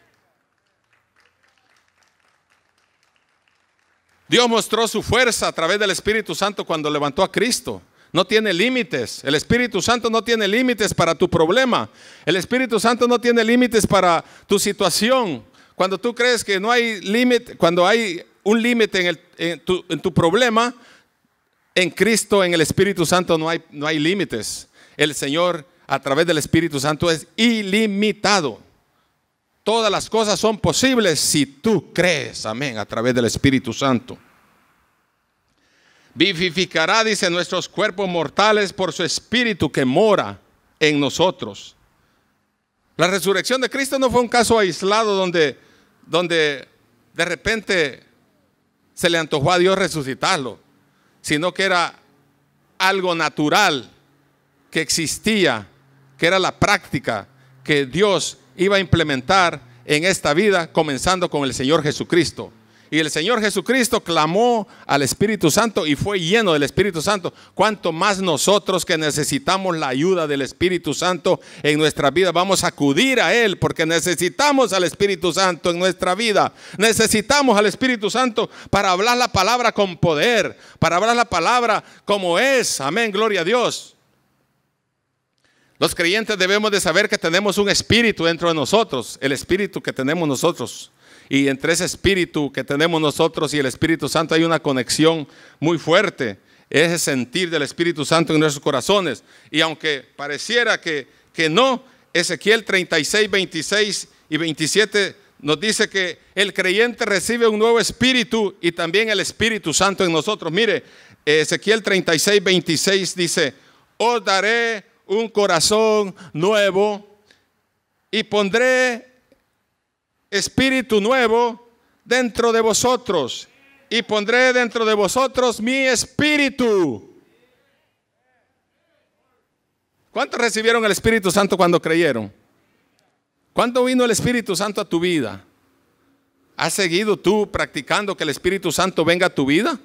Dios mostró su fuerza a través del Espíritu Santo cuando levantó a Cristo. No tiene límites. El Espíritu Santo no tiene límites para tu problema. El Espíritu Santo no tiene límites para tu situación. Cuando tú crees que no hay límite, cuando hay un límite en tu problema, en Cristo, en el Espíritu Santo no hay límites. El Señor a través del Espíritu Santo es ilimitado. Todas las cosas son posibles si tú crees, amén, a través del Espíritu Santo. Vivificará, dice, nuestros cuerpos mortales por su Espíritu que mora en nosotros. La resurrección de Cristo no fue un caso aislado donde de repente se le antojó a Dios resucitarlo, sino que era algo natural que existía, que era la práctica que Dios iba a implementar en esta vida, comenzando con el Señor Jesucristo. Y el Señor Jesucristo clamó al Espíritu Santo y fue lleno del Espíritu Santo. Cuanto más nosotros que necesitamos la ayuda del Espíritu Santo en nuestra vida, vamos a acudir a Él, porque necesitamos al Espíritu Santo en nuestra vida. Necesitamos al Espíritu Santo para hablar la palabra con poder, para hablar la palabra como es. Amén, gloria a Dios. Los creyentes debemos de saber que tenemos un espíritu dentro de nosotros, el espíritu que tenemos nosotros. Y entre ese espíritu que tenemos nosotros y el Espíritu Santo hay una conexión muy fuerte. Ese sentir del Espíritu Santo en nuestros corazones. Y aunque pareciera que no, Ezequiel 36, 26 y 27 nos dice que el creyente recibe un nuevo espíritu y también el Espíritu Santo en nosotros. Mire, Ezequiel 36, 26 dice: os daré un corazón nuevo y pondré espíritu nuevo dentro de vosotros y pondré dentro de vosotros mi espíritu. ¿Cuántos recibieron el Espíritu Santo cuando creyeron? ¿Cuándo vino el Espíritu Santo a tu vida? ¿Has seguido tú practicando que el Espíritu Santo venga a tu vida?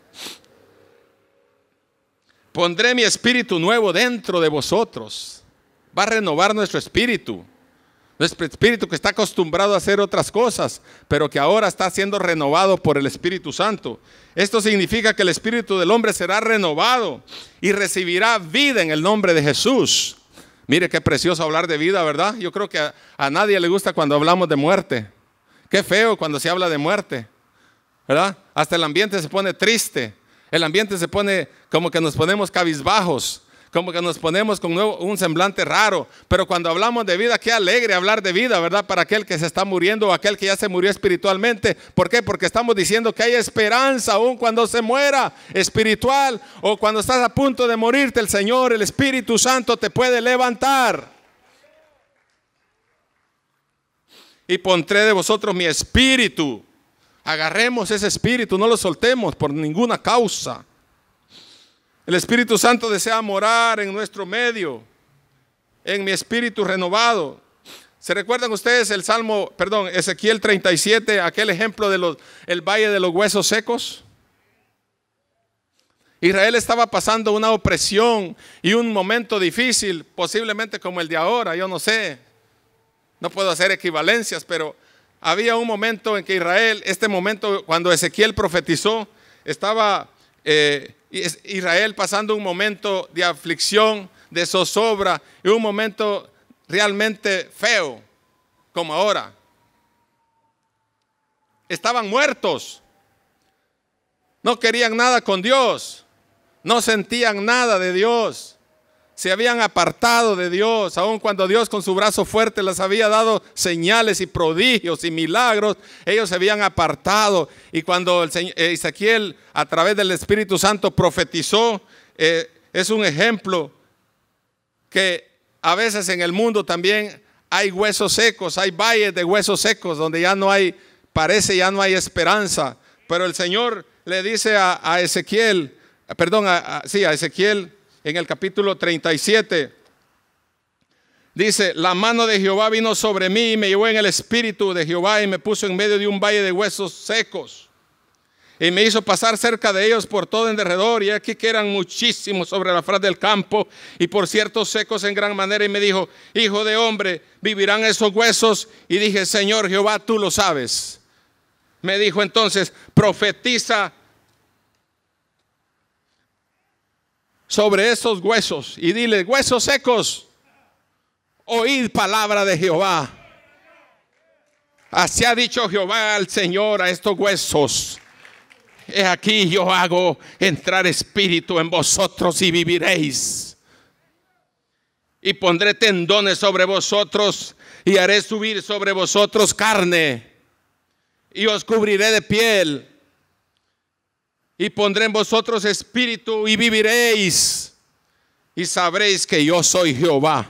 Pondré mi espíritu nuevo dentro de vosotros. Va a renovar nuestro espíritu. Nuestro espíritu que está acostumbrado a hacer otras cosas, pero que ahora está siendo renovado por el Espíritu Santo. Esto significa que el espíritu del hombre será renovado y recibirá vida en el nombre de Jesús. Mire qué precioso hablar de vida, ¿verdad? Yo creo que a nadie le gusta cuando hablamos de muerte. Qué feo cuando se habla de muerte, ¿verdad? Hasta el ambiente se pone triste. El ambiente se pone como que nos ponemos cabizbajos, como que nos ponemos con un semblante raro. Pero cuando hablamos de vida, qué alegre hablar de vida, ¿verdad? Para aquel que se está muriendo o aquel que ya se murió espiritualmente. ¿Por qué? Porque estamos diciendo que hay esperanza aún cuando se muera espiritual, o cuando estás a punto de morirte. El Señor, el Espíritu Santo te puede levantar. y pondré de vosotros mi espíritu. Agarremos ese espíritu, no lo soltemos por ninguna causa. El Espíritu Santo desea morar en nuestro medio, en mi espíritu renovado. ¿Se recuerdan ustedes Ezequiel 37, aquel ejemplo del valle de los huesos secos? Israel estaba pasando una opresión y un momento difícil, posiblemente como el de ahora, yo no sé. No puedo hacer equivalencias, pero había un momento en que Israel, este momento cuando Ezequiel profetizó, estaba Israel pasando un momento de aflicción, de zozobra, y un momento realmente feo, como ahora. Estaban muertos, no querían nada con Dios, no sentían nada de Dios. Se habían apartado de Dios, aun cuando Dios con su brazo fuerte les había dado señales y prodigios y milagros. Ellos se habían apartado, y cuando Ezequiel a través del Espíritu Santo profetizó, es un ejemplo que a veces en el mundo también hay huesos secos, hay valles de huesos secos donde ya no hay esperanza. Pero el Señor le dice a Ezequiel, a Ezequiel, en el capítulo 37, dice: la mano de Jehová vino sobre mí y me llevó en el espíritu de Jehová y me puso en medio de un valle de huesos secos y me hizo pasar cerca de ellos por todo en derredor, y aquí que eran muchísimos sobre la faz del campo y por ciertos secos en gran manera, y me dijo: hijo de hombre, ¿vivirán esos huesos? Y dije: Señor Jehová, tú lo sabes. Me dijo entonces: profetiza sobre esos huesos y dile: huesos secos, oíd palabra de Jehová. Así ha dicho Jehová al Señor a estos huesos: he aquí yo hago entrar espíritu en vosotros y viviréis, y pondré tendones sobre vosotros y haré subir sobre vosotros carne, y os cubriré de piel, y pondré en vosotros espíritu y viviréis, y sabréis que yo soy Jehová.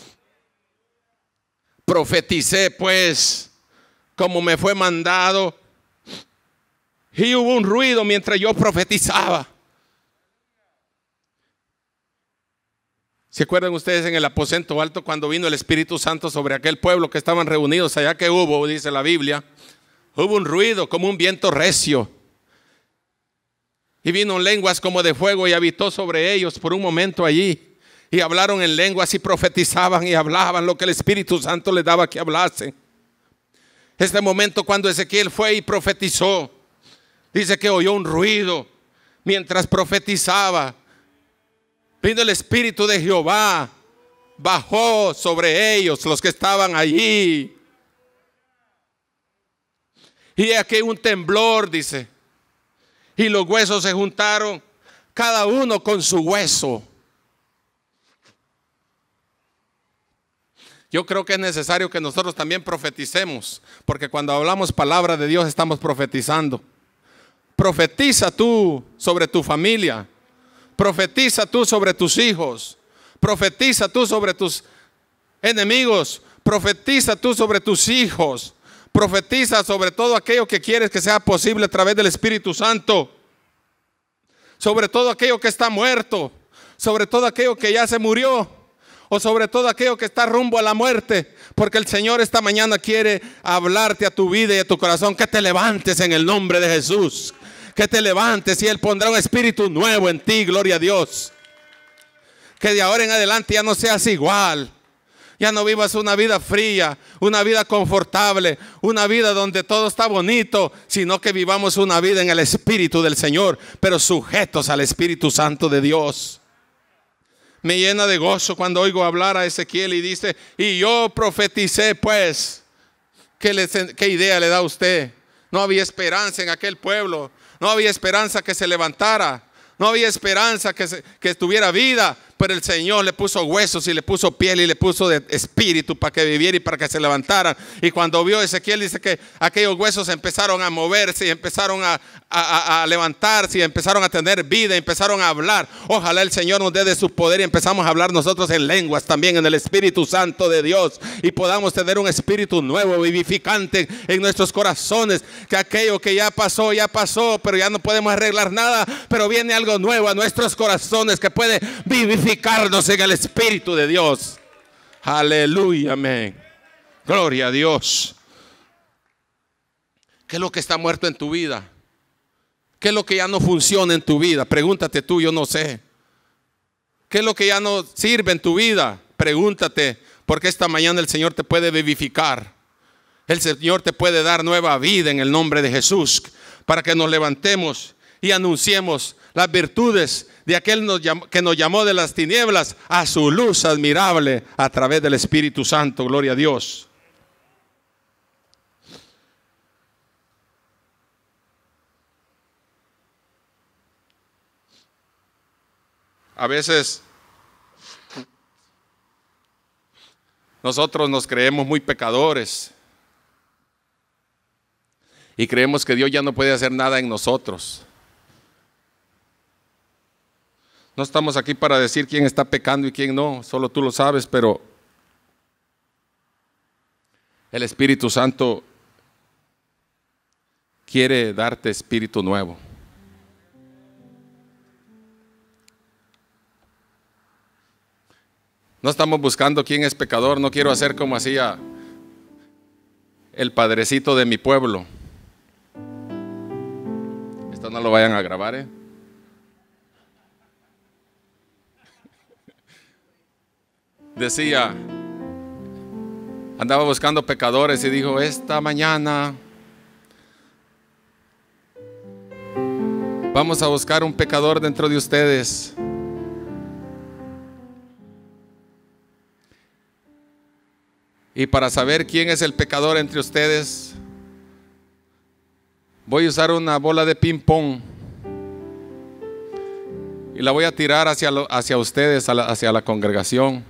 Profeticé pues como me fue mandado, y hubo un ruido mientras yo profetizaba. ¿Se acuerdan ustedes en el aposento alto cuando vino el Espíritu Santo sobre aquel pueblo que estaban reunidos allá? Que hubo, dice la Biblia, hubo un ruido como un viento recio, y vino lenguas como de fuego y habitó sobre ellos por un momento allí, y hablaron en lenguas y profetizaban y hablaban lo que el Espíritu Santo les daba que hablasen. Este momento cuando Ezequiel fue y profetizó, dice que oyó un ruido mientras profetizaba. Vino el Espíritu de Jehová, bajó sobre ellos, los que estaban allí, y aquí un temblor, dice, y los huesos se juntaron, cada uno con su hueso. Yo creo que es necesario que nosotros también profeticemos, porque cuando hablamos palabra de Dios estamos profetizando. Profetiza tú sobre tu familia, profetiza tú sobre tus hijos, profetiza tú sobre tus enemigos, profetiza tú sobre tus hijos, profetiza sobre todo aquello que quieres que sea posible a través del Espíritu Santo, sobre todo aquello que está muerto, sobre todo aquello que ya se murió, o sobre todo aquello que está rumbo a la muerte, porque el Señor esta mañana quiere hablarte a tu vida y a tu corazón, que te levantes en el nombre de Jesús, que te levantes y Él pondrá un espíritu nuevo en ti, gloria a Dios, que de ahora en adelante ya no seas igual, ya no vivas una vida fría, una vida confortable, una vida donde todo está bonito, sino que vivamos una vida en el Espíritu del Señor, pero sujetos al Espíritu Santo de Dios. Me llena de gozo cuando oigo hablar a Ezequiel y dice: y yo profeticé pues. ¿Qué idea le da a usted? No había esperanza en aquel pueblo, no había esperanza que se levantara, no había esperanza que tuviera vida, pero el Señor le puso huesos y le puso piel y le puso de espíritu para que viviera y para que se levantaran. Y cuando vio Ezequiel, dice que aquellos huesos empezaron a moverse y empezaron a levantarse y empezaron a tener vida y empezaron a hablar. Ojalá el Señor nos dé de su poder y empezamos a hablar nosotros en lenguas también, en el Espíritu Santo de Dios, y podamos tener un espíritu nuevo, vivificante en nuestros corazones. Que aquello que ya pasó, pero ya no podemos arreglar nada, pero viene algo nuevo a nuestros corazones que puede vivificarnos en el Espíritu de Dios. Aleluya, amén. Gloria a Dios. ¿Qué es lo que está muerto en tu vida? ¿Qué es lo que ya no funciona en tu vida? Pregúntate tú, yo no sé. ¿Qué es lo que ya no sirve en tu vida? Pregúntate, porque esta mañana el Señor te puede vivificar. El Señor te puede dar nueva vida en el nombre de Jesús, para que nos levantemos y anunciemos las virtudes de aquel que nos llamó de las tinieblas a su luz admirable a través del Espíritu Santo. Gloria a Dios. A veces nosotros nos creemos muy pecadores y creemos que Dios ya no puede hacer nada en nosotros. No estamos aquí para decir quién está pecando y quién no, solo tú lo sabes, pero el Espíritu Santo quiere darte espíritu nuevo. No estamos buscando quién es pecador. No quiero hacer como hacía el padrecito de mi pueblo. Esto no lo vayan a grabar, Decía, andaba buscando pecadores y dijo: esta mañana vamos a buscar un pecador dentro de ustedes. Y para saber quién es el pecador entre ustedes, voy a usar una bola de ping pong y la voy a tirar hacia ustedes, hacia la congregación.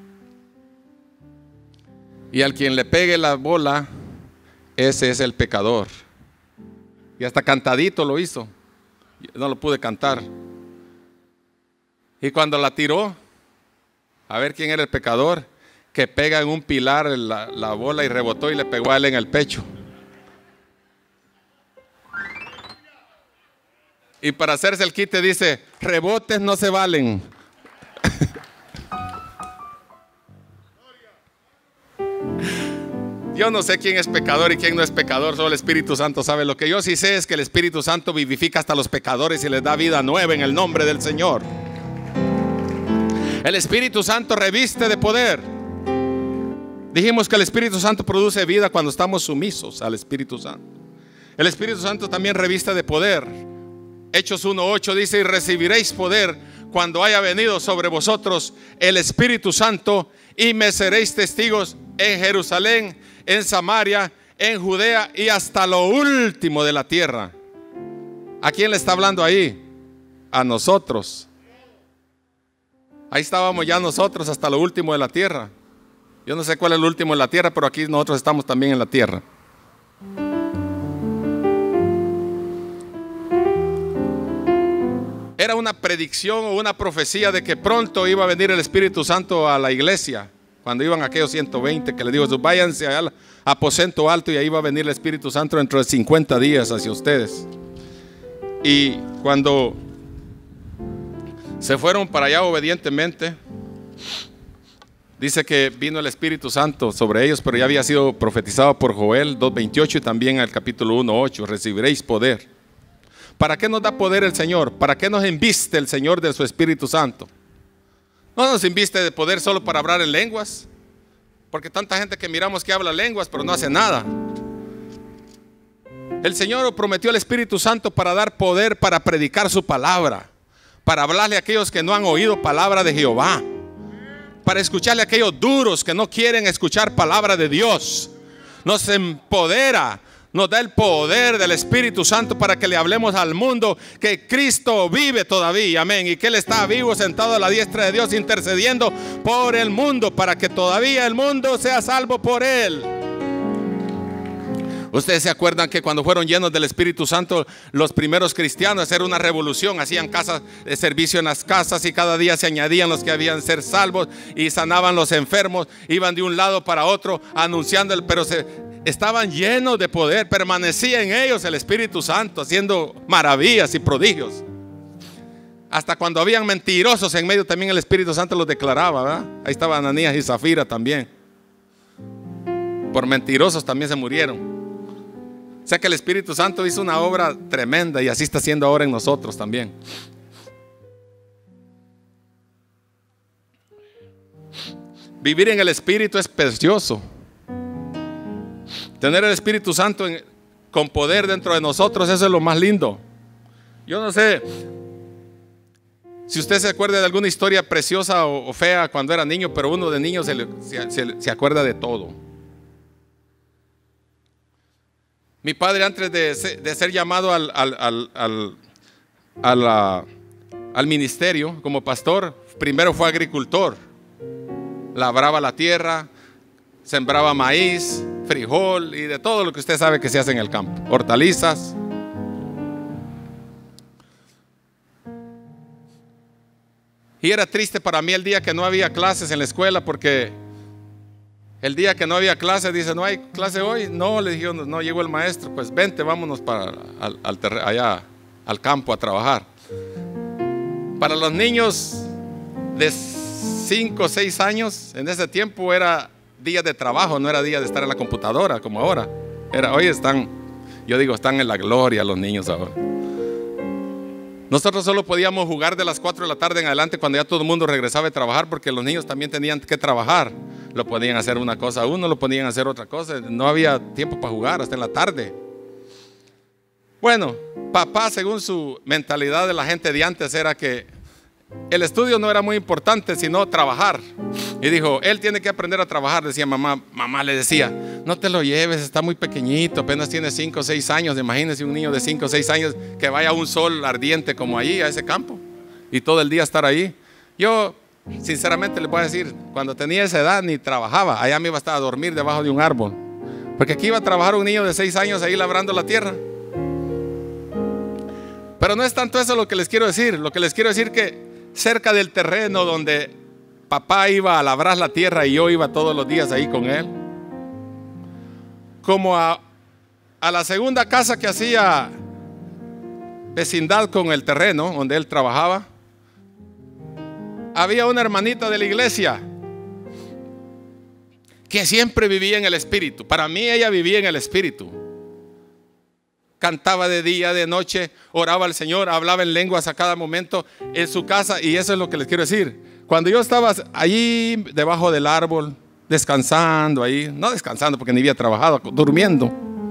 Y al quien le pegue la bola, ese es el pecador. Y hasta cantadito lo hizo. No lo pude cantar. Y cuando la tiró, a ver quién era el pecador, que pega en un pilar la bola y rebotó y le pegó a él en el pecho. Y para hacerse el quite dice: rebotes no se valen. Yo no sé quién es pecador y quién no es pecador, solo el Espíritu Santo sabe. Lo que yo sí sé es que el Espíritu Santo vivifica hasta los pecadores y les da vida nueva en el nombre del Señor. El Espíritu Santo reviste de poder. Dijimos que el Espíritu Santo produce vida cuando estamos sumisos al Espíritu Santo. El Espíritu Santo también reviste de poder. Hechos 1:8 dice: y recibiréis poder cuando haya venido sobre vosotros el Espíritu Santo, y me seréis testigos en Jerusalén, en Samaria, en Judea y hasta lo último de la tierra. ¿A quién le está hablando ahí? A nosotros. Ahí estábamos ya nosotros hasta lo último de la tierra. Yo no sé cuál es el último de la tierra, pero aquí nosotros estamos también en la tierra. Era una predicción o una profecía de que pronto iba a venir el Espíritu Santo a la iglesia. Cuando iban aquellos 120 que le digo: váyanse al aposento alto y ahí va a venir el Espíritu Santo dentro de 50 días hacia ustedes. Y cuando se fueron para allá obedientemente, dice que vino el Espíritu Santo sobre ellos, pero ya había sido profetizado por Joel 2:28 y también al capítulo 1:8: recibiréis poder. ¿Para qué nos da poder el Señor? ¿Para qué nos inviste el Señor de su Espíritu Santo? No nos inviste de poder solo para hablar en lenguas, porque tanta gente que miramos que habla lenguas pero no hace nada. El Señor prometió al Espíritu Santo para dar poder para predicar su palabra, para hablarle a aquellos que no han oído palabra de Jehová, para escucharle a aquellos duros que no quieren escuchar palabra de Dios. Nos empodera Nos da el poder del Espíritu Santo para que le hablemos al mundo que Cristo vive todavía, amén, y que Él está vivo sentado a la diestra de Dios intercediendo por el mundo para que todavía el mundo sea salvo por Él. Ustedes se acuerdan que cuando fueron llenos del Espíritu Santo, los primeros cristianos, era una revolución, hacían casas de servicio en las casas y cada día se añadían los que habían ser salvos y sanaban los enfermos, iban de un lado para otro anunciando, pero estaban llenos de poder, permanecía en ellos el Espíritu Santo haciendo maravillas y prodigios. Hasta cuando habían mentirosos en medio, también el Espíritu Santo los declaraba, ¿verdad? Ahí estaban Ananías y Zafira también. Por mentirosos también se murieron. O sea que el Espíritu Santo hizo una obra tremenda y así está haciendo ahora en nosotros también. Vivir en el Espíritu es precioso. Tener el Espíritu Santo con poder dentro de nosotros, eso es lo más lindo. Yo no sé si usted se acuerda de alguna historia preciosa o fea cuando era niño, pero uno de niño se acuerda de todo. Mi padre, antes de ser llamado al ministerio como pastor, primero fue agricultor. Labraba la tierra, sembraba maíz, frijol y de todo lo que usted sabe que se hace en el campo, hortalizas. Y era triste para mí el día que no había clases en la escuela, porque el día que no había clase, dice, ¿no hay clase hoy? No, le dije, no llegó el maestro. Pues vente, vámonos allá al campo a trabajar. Para los niños de 5 o 6 años, en ese tiempo era día de trabajo, no era día de estar en la computadora como ahora. Hoy están en la gloria los niños ahora. Nosotros solo podíamos jugar de las 4 de la tarde en adelante cuando ya todo el mundo regresaba de trabajar, porque los niños también tenían que trabajar. Lo podían hacer una cosa uno, lo podían hacer otra cosa. No había tiempo para jugar hasta en la tarde. Bueno, papá, según su mentalidad de la gente de antes, era que el estudio no era muy importante, sino trabajar. Y dijo, él tiene que aprender a trabajar. Decía mamá le decía, no te lo lleves, está muy pequeñito, apenas tiene 5 o 6 años. Imagínese un niño de 5 o 6 años que vaya a un sol ardiente como allí, a ese campo, y todo el día estar ahí. Yo sinceramente le voy a decir, cuando tenía esa edad ni trabajaba, allá me iba a estar a dormir debajo de un árbol, porque aquí iba a trabajar un niño de 6 años ahí labrando la tierra. Pero no es tanto eso lo que les quiero decir. Lo que les quiero decir que cerca del terreno donde papá iba a labrar la tierra y yo iba todos los días ahí con él, como a la segunda casa que hacía vecindad con el terreno donde él trabajaba, había una hermanita de la iglesia que siempre vivía en el Espíritu. Para mí ella vivía en el Espíritu. Cantaba de día, de noche, oraba al Señor, hablaba en lenguas a cada momento en su casa. Y eso es lo que les quiero decir. Cuando yo estaba allí debajo del árbol, descansando ahí, no descansando porque ni había trabajado, durmiendo,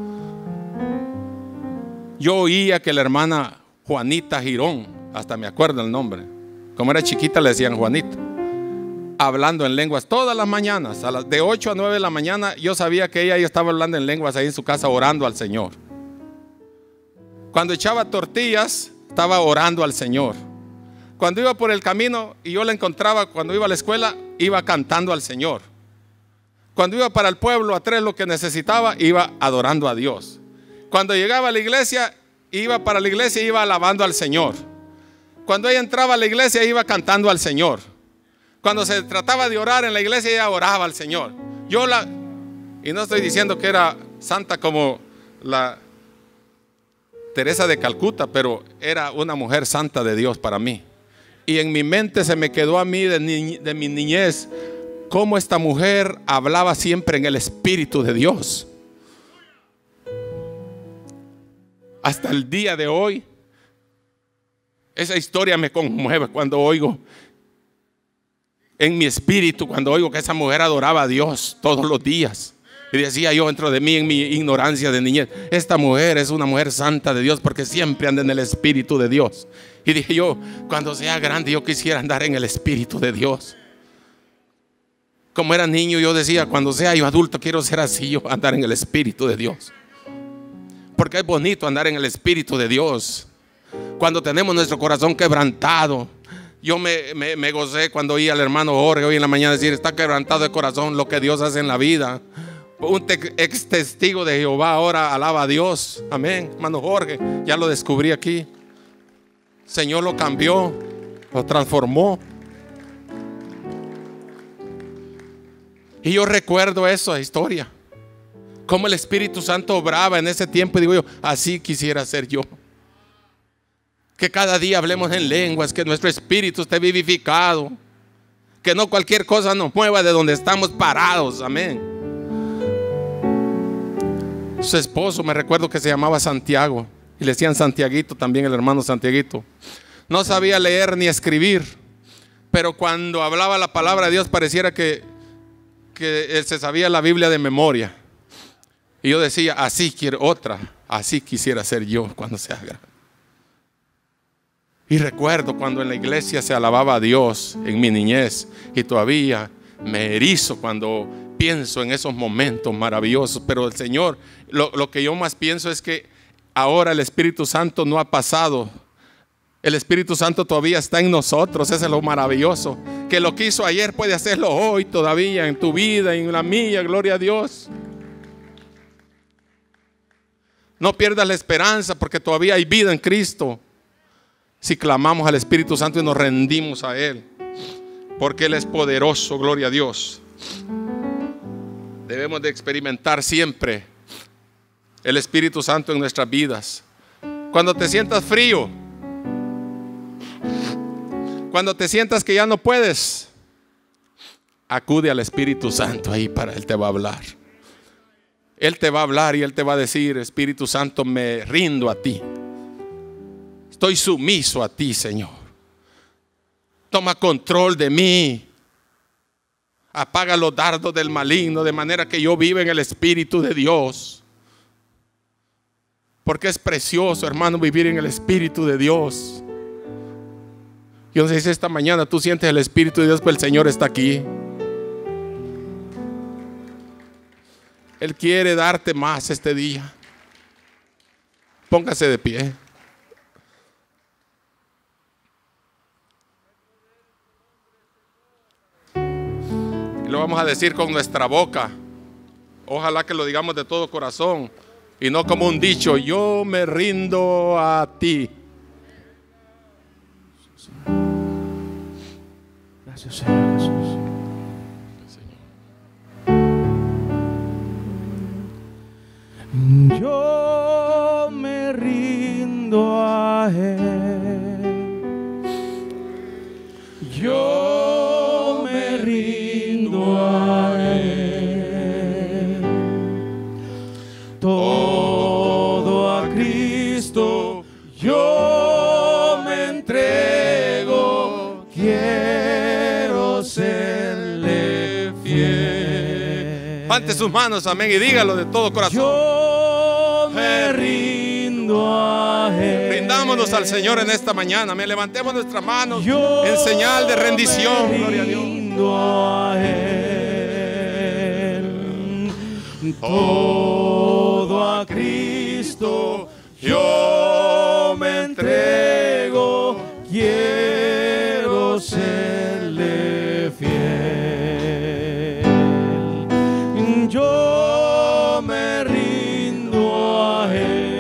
yo oía que la hermana Juanita Girón, hasta me acuerdo el nombre, como era chiquita le decían Juanita, hablando en lenguas todas las mañanas, de 8 a 9 de la mañana. Yo sabía que ella estaba hablando en lenguas ahí en su casa, orando al Señor. Cuando echaba tortillas, estaba orando al Señor. Cuando iba por el camino y yo la encontraba, cuando iba a la escuela, iba cantando al Señor. Cuando iba para el pueblo a traer lo que necesitaba, iba adorando a Dios. Cuando llegaba a la iglesia, iba para la iglesia, iba alabando al Señor. Cuando ella entraba a la iglesia, iba cantando al Señor. Cuando se trataba de orar en la iglesia, ella oraba al Señor. Y no estoy diciendo que era santa como la Teresa de Calcuta, pero era una mujer santa de Dios para mí. Y en mi mente se me quedó a mí de mi niñez cómo esta mujer hablaba siempre en el Espíritu de Dios. Hasta el día de hoy, esa historia me conmueve cuando oigo en mi espíritu, cuando oigo que esa mujer adoraba a Dios todos los días. Y decía yo dentro de mí, en mi ignorancia de niñez, esta mujer es una mujer santa de Dios porque siempre anda en el Espíritu de Dios. Y dije yo, cuando sea grande yo quisiera andar en el Espíritu de Dios. Como era niño yo decía, cuando sea yo adulto quiero ser así, yo andar en el Espíritu de Dios. Porque es bonito andar en el Espíritu de Dios. Cuando tenemos nuestro corazón quebrantado. Yo me gocé cuando oí al hermano Jorge hoy en la mañana decir: está quebrantado de corazón, lo que Dios hace en la vida. Un ex testigo de Jehová ahora alaba a Dios. Amén. Hermano Jorge, ya lo descubrí aquí. Señor lo cambió, lo transformó. Y yo recuerdo esa historia, cómo el Espíritu Santo obraba en ese tiempo. Y digo yo, así quisiera ser yo. Que cada día hablemos en lenguas, que nuestro espíritu esté vivificado, que no cualquier cosa nos mueva de donde estamos parados. Amén. Su esposo, me recuerdo que se llamaba Santiago, y le decían Santiaguito también, el hermano Santiaguito. No sabía leer ni escribir, pero cuando hablaba la palabra de Dios pareciera que él se sabía la Biblia de memoria. Y yo decía, así quiero otra, así quisiera ser yo cuando sea grande. Y recuerdo cuando en la iglesia se alababa a Dios en mi niñez, y todavía me erizo cuando pienso en esos momentos maravillosos. Pero el Señor, lo que yo más pienso es que ahora el Espíritu Santo no ha pasado. El Espíritu Santo todavía está en nosotros. Eso es lo maravilloso, que lo que hizo ayer puede hacerlo hoy todavía en tu vida, en la mía. Gloria a Dios. No pierdas la esperanza, porque todavía hay vida en Cristo si clamamos al Espíritu Santo y nos rendimos a Él, porque Él es poderoso. Gloria a Dios. Debemos de experimentar siempre el Espíritu Santo en nuestras vidas. Cuando te sientas frío, cuando te sientas que ya no puedes, acude al Espíritu Santo ahí, para Él te va a hablar. Él te va a hablar y Él te va a decir: Espíritu Santo, me rindo a ti. Estoy sumiso a ti, Señor. Toma control de mí. Apaga los dardos del maligno, de manera que yo viva en el Espíritu de Dios. Porque es precioso, hermano, vivir en el Espíritu de Dios. Yo no sé si esta mañana tú sientes el Espíritu de Dios, pues el Señor está aquí. Él quiere darte más este día. Póngase de pie. Lo vamos a decir con nuestra boca. Ojalá que lo digamos de todo corazón y no como un dicho: yo me rindo a ti. Gracias, Señor Jesús. Yo me rindo a Él. Yo me rindo a Él. Todo a Cristo yo me entrego. Quiero serle fiel. Levante sus manos, amén, y dígalo de todo corazón. Yo me rindo a Él. Rindámonos al Señor en esta mañana. Amén. Levantemos nuestras manos en señal de rendición. Gloria a Dios. A Él. Todo a Cristo yo me entrego. Quiero serle fiel. Yo me rindo a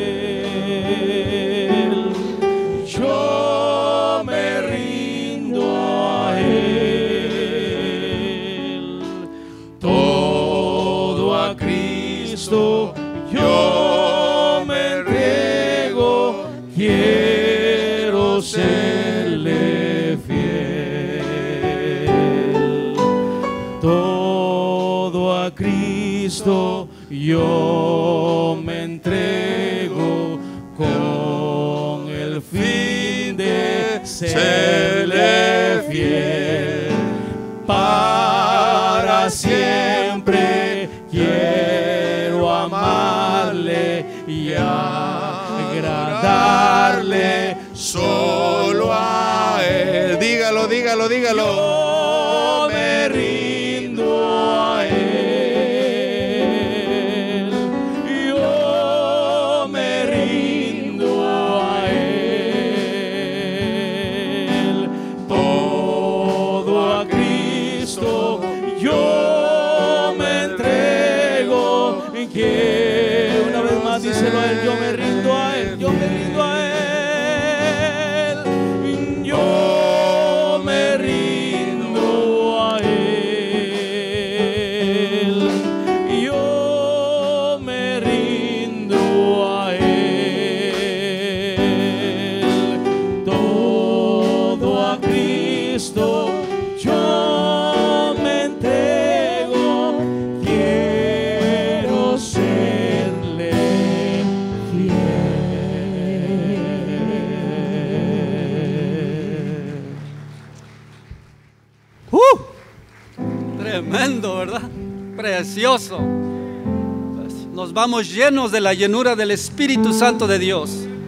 Él. Yo me rindo a Él. Todo a Cristo yo me entrego. Quiero serle fiel. Todo a Cristo yo me entrego, con el fin de serle fiel. Para siempre quiero amarle y agradarle solo a Él. Dígalo, dígalo, dígalo. Yo me rindo a Él. Yo me Tremendo, ¿verdad? Precioso. Nos vamos llenos de la llenura del Espíritu Santo de Dios.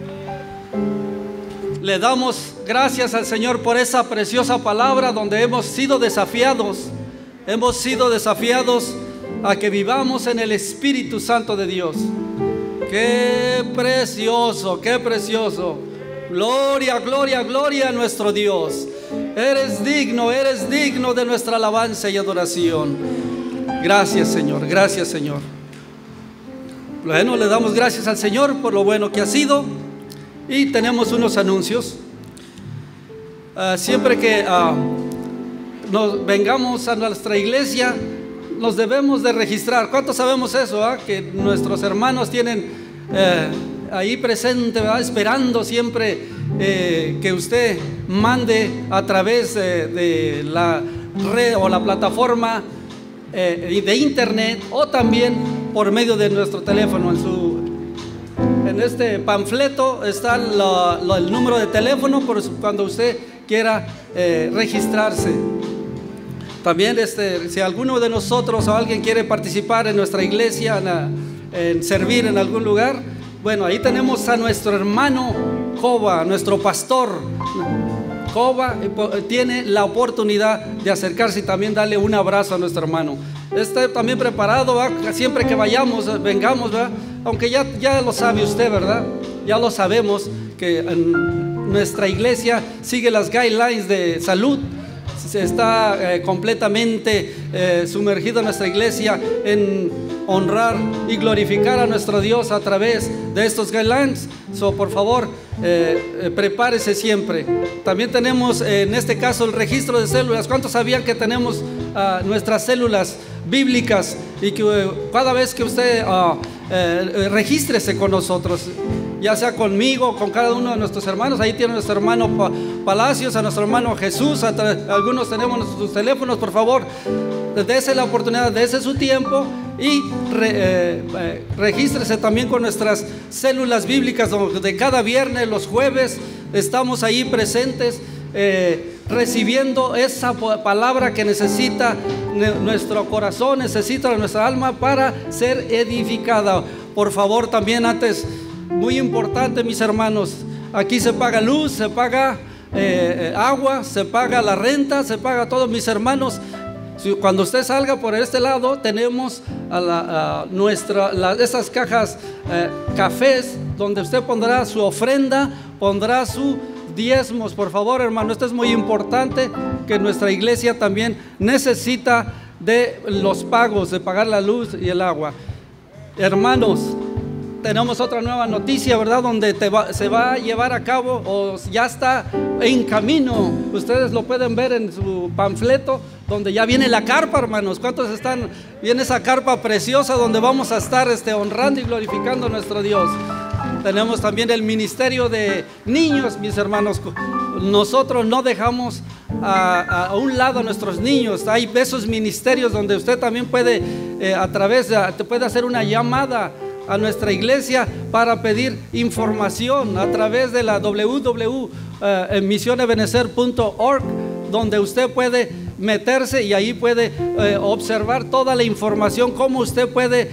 Le damos gracias al Señor por esa preciosa palabra donde hemos sido desafiados. Hemos sido desafiados a que vivamos en el Espíritu Santo de Dios. ¡Qué precioso, qué precioso! Gloria, gloria, gloria a nuestro Dios. Eres digno de nuestra alabanza y adoración. Gracias, Señor, gracias, Señor. Bueno, le damos gracias al Señor por lo bueno que ha sido. Y tenemos unos anuncios. Siempre que nos vengamos a nuestra iglesia, nos debemos de registrar. ¿Cuántos sabemos eso? Que nuestros hermanos tienen ahí presente, ¿verdad? Esperando siempre que usted mande a través de la red o la plataforma de internet, o también por medio de nuestro teléfono. En este panfleto está el número de teléfono por cuando usted quiera registrarse. También si alguno de nosotros o alguien quiere participar en nuestra iglesia, en servir en algún lugar, bueno, ahí tenemos a nuestro hermano Coba, nuestro pastor. Coba tiene la oportunidad de acercarse y también darle un abrazo a nuestro hermano. Está también preparado, ¿verdad? Siempre que vengamos, ¿verdad? Aunque ya lo sabe usted, ¿verdad? Ya lo sabemos que en nuestra iglesia sigue las guidelines de salud. Se está completamente sumergida nuestra iglesia en honrar y glorificar a nuestro Dios a través de estos guidelines. Por favor, prepárese siempre. También tenemos en este caso el registro de células. ¿Cuántos sabían que tenemos nuestras células bíblicas? Y que cada vez que usted regístrese con nosotros, ya sea conmigo, con cada uno de nuestros hermanos. Ahí tiene nuestro hermano Palacios, a nuestro hermano Jesús, algunos tenemos sus teléfonos. Por favor, dése la oportunidad, dése su tiempo y regístrese también con nuestras células bíblicas, donde cada viernes, los jueves, estamos ahí presentes, recibiendo esa palabra que necesita nuestro corazón, necesita nuestra alma para ser edificada. Por favor, también antes, muy importante, mis hermanos, aquí se paga luz, se paga agua, se paga la renta, se paga todo, mis hermanos. Cuando usted salga por este lado, tenemos esas cajas cafés, donde usted pondrá su ofrenda, pondrá sus diezmos. Por favor, hermano, esto es muy importante, que nuestra iglesia también necesita de los pagos, de pagar la luz y el agua. Hermanos, tenemos otra nueva noticia, ¿verdad? Donde se va a llevar a cabo, o ya está en camino. Ustedes lo pueden ver en su panfleto, donde ya viene la carpa, hermanos. ¿Cuántos están? Viene esa carpa preciosa donde vamos a estar honrando y glorificando a nuestro Dios. Tenemos también el ministerio de niños, mis hermanos. Nosotros no dejamos a un lado a nuestros niños. Hay esos ministerios donde usted también puede puede hacer una llamada a nuestra iglesia para pedir información a través de la www.misionebenecer.org, donde usted puede meterse y ahí puede observar toda la información, cómo usted puede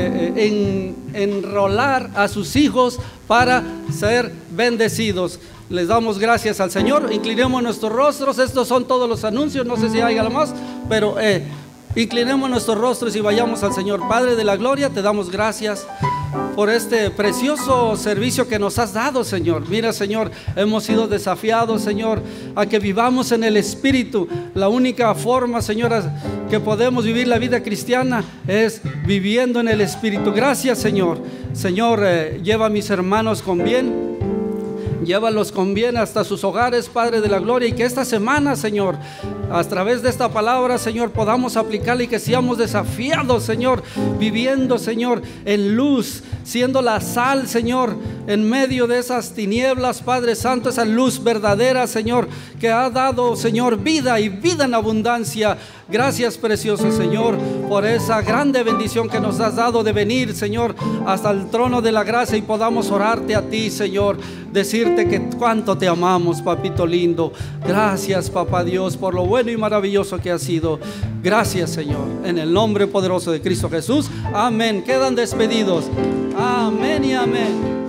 enrolar a sus hijos para ser bendecidos. Les damos gracias al Señor. Inclinemos nuestros rostros. Estos son todos los anuncios. No sé si hay algo más, pero inclinemos nuestros rostros y vayamos al Señor. Padre de la gloria, te damos gracias por este precioso servicio que nos has dado, Señor. Mira, Señor, hemos sido desafiados, Señor, a que vivamos en el Espíritu. La única forma, Señor, que podemos vivir la vida cristiana es viviendo en el Espíritu. Gracias, Señor. Señor, lleva a mis hermanos con bien. Llévalos con bien hasta sus hogares, Padre de la gloria, y que esta semana, Señor, a través de esta palabra, Señor, podamos aplicarla y que seamos desafiados, Señor, viviendo, Señor, en luz, siendo la sal, Señor, en medio de esas tinieblas, Padre Santo, esa luz verdadera, Señor, que ha dado, Señor, vida y vida en abundancia. Gracias, precioso Señor, por esa grande bendición que nos has dado de venir, Señor, hasta el trono de la gracia y podamos orarte a ti, Señor, decirte que cuánto te amamos, papito lindo. Gracias, papá Dios, por lo bueno y maravilloso que has sido. Gracias, Señor, en el nombre poderoso de Cristo Jesús. Amén. Quedan despedidos. Amén y amén.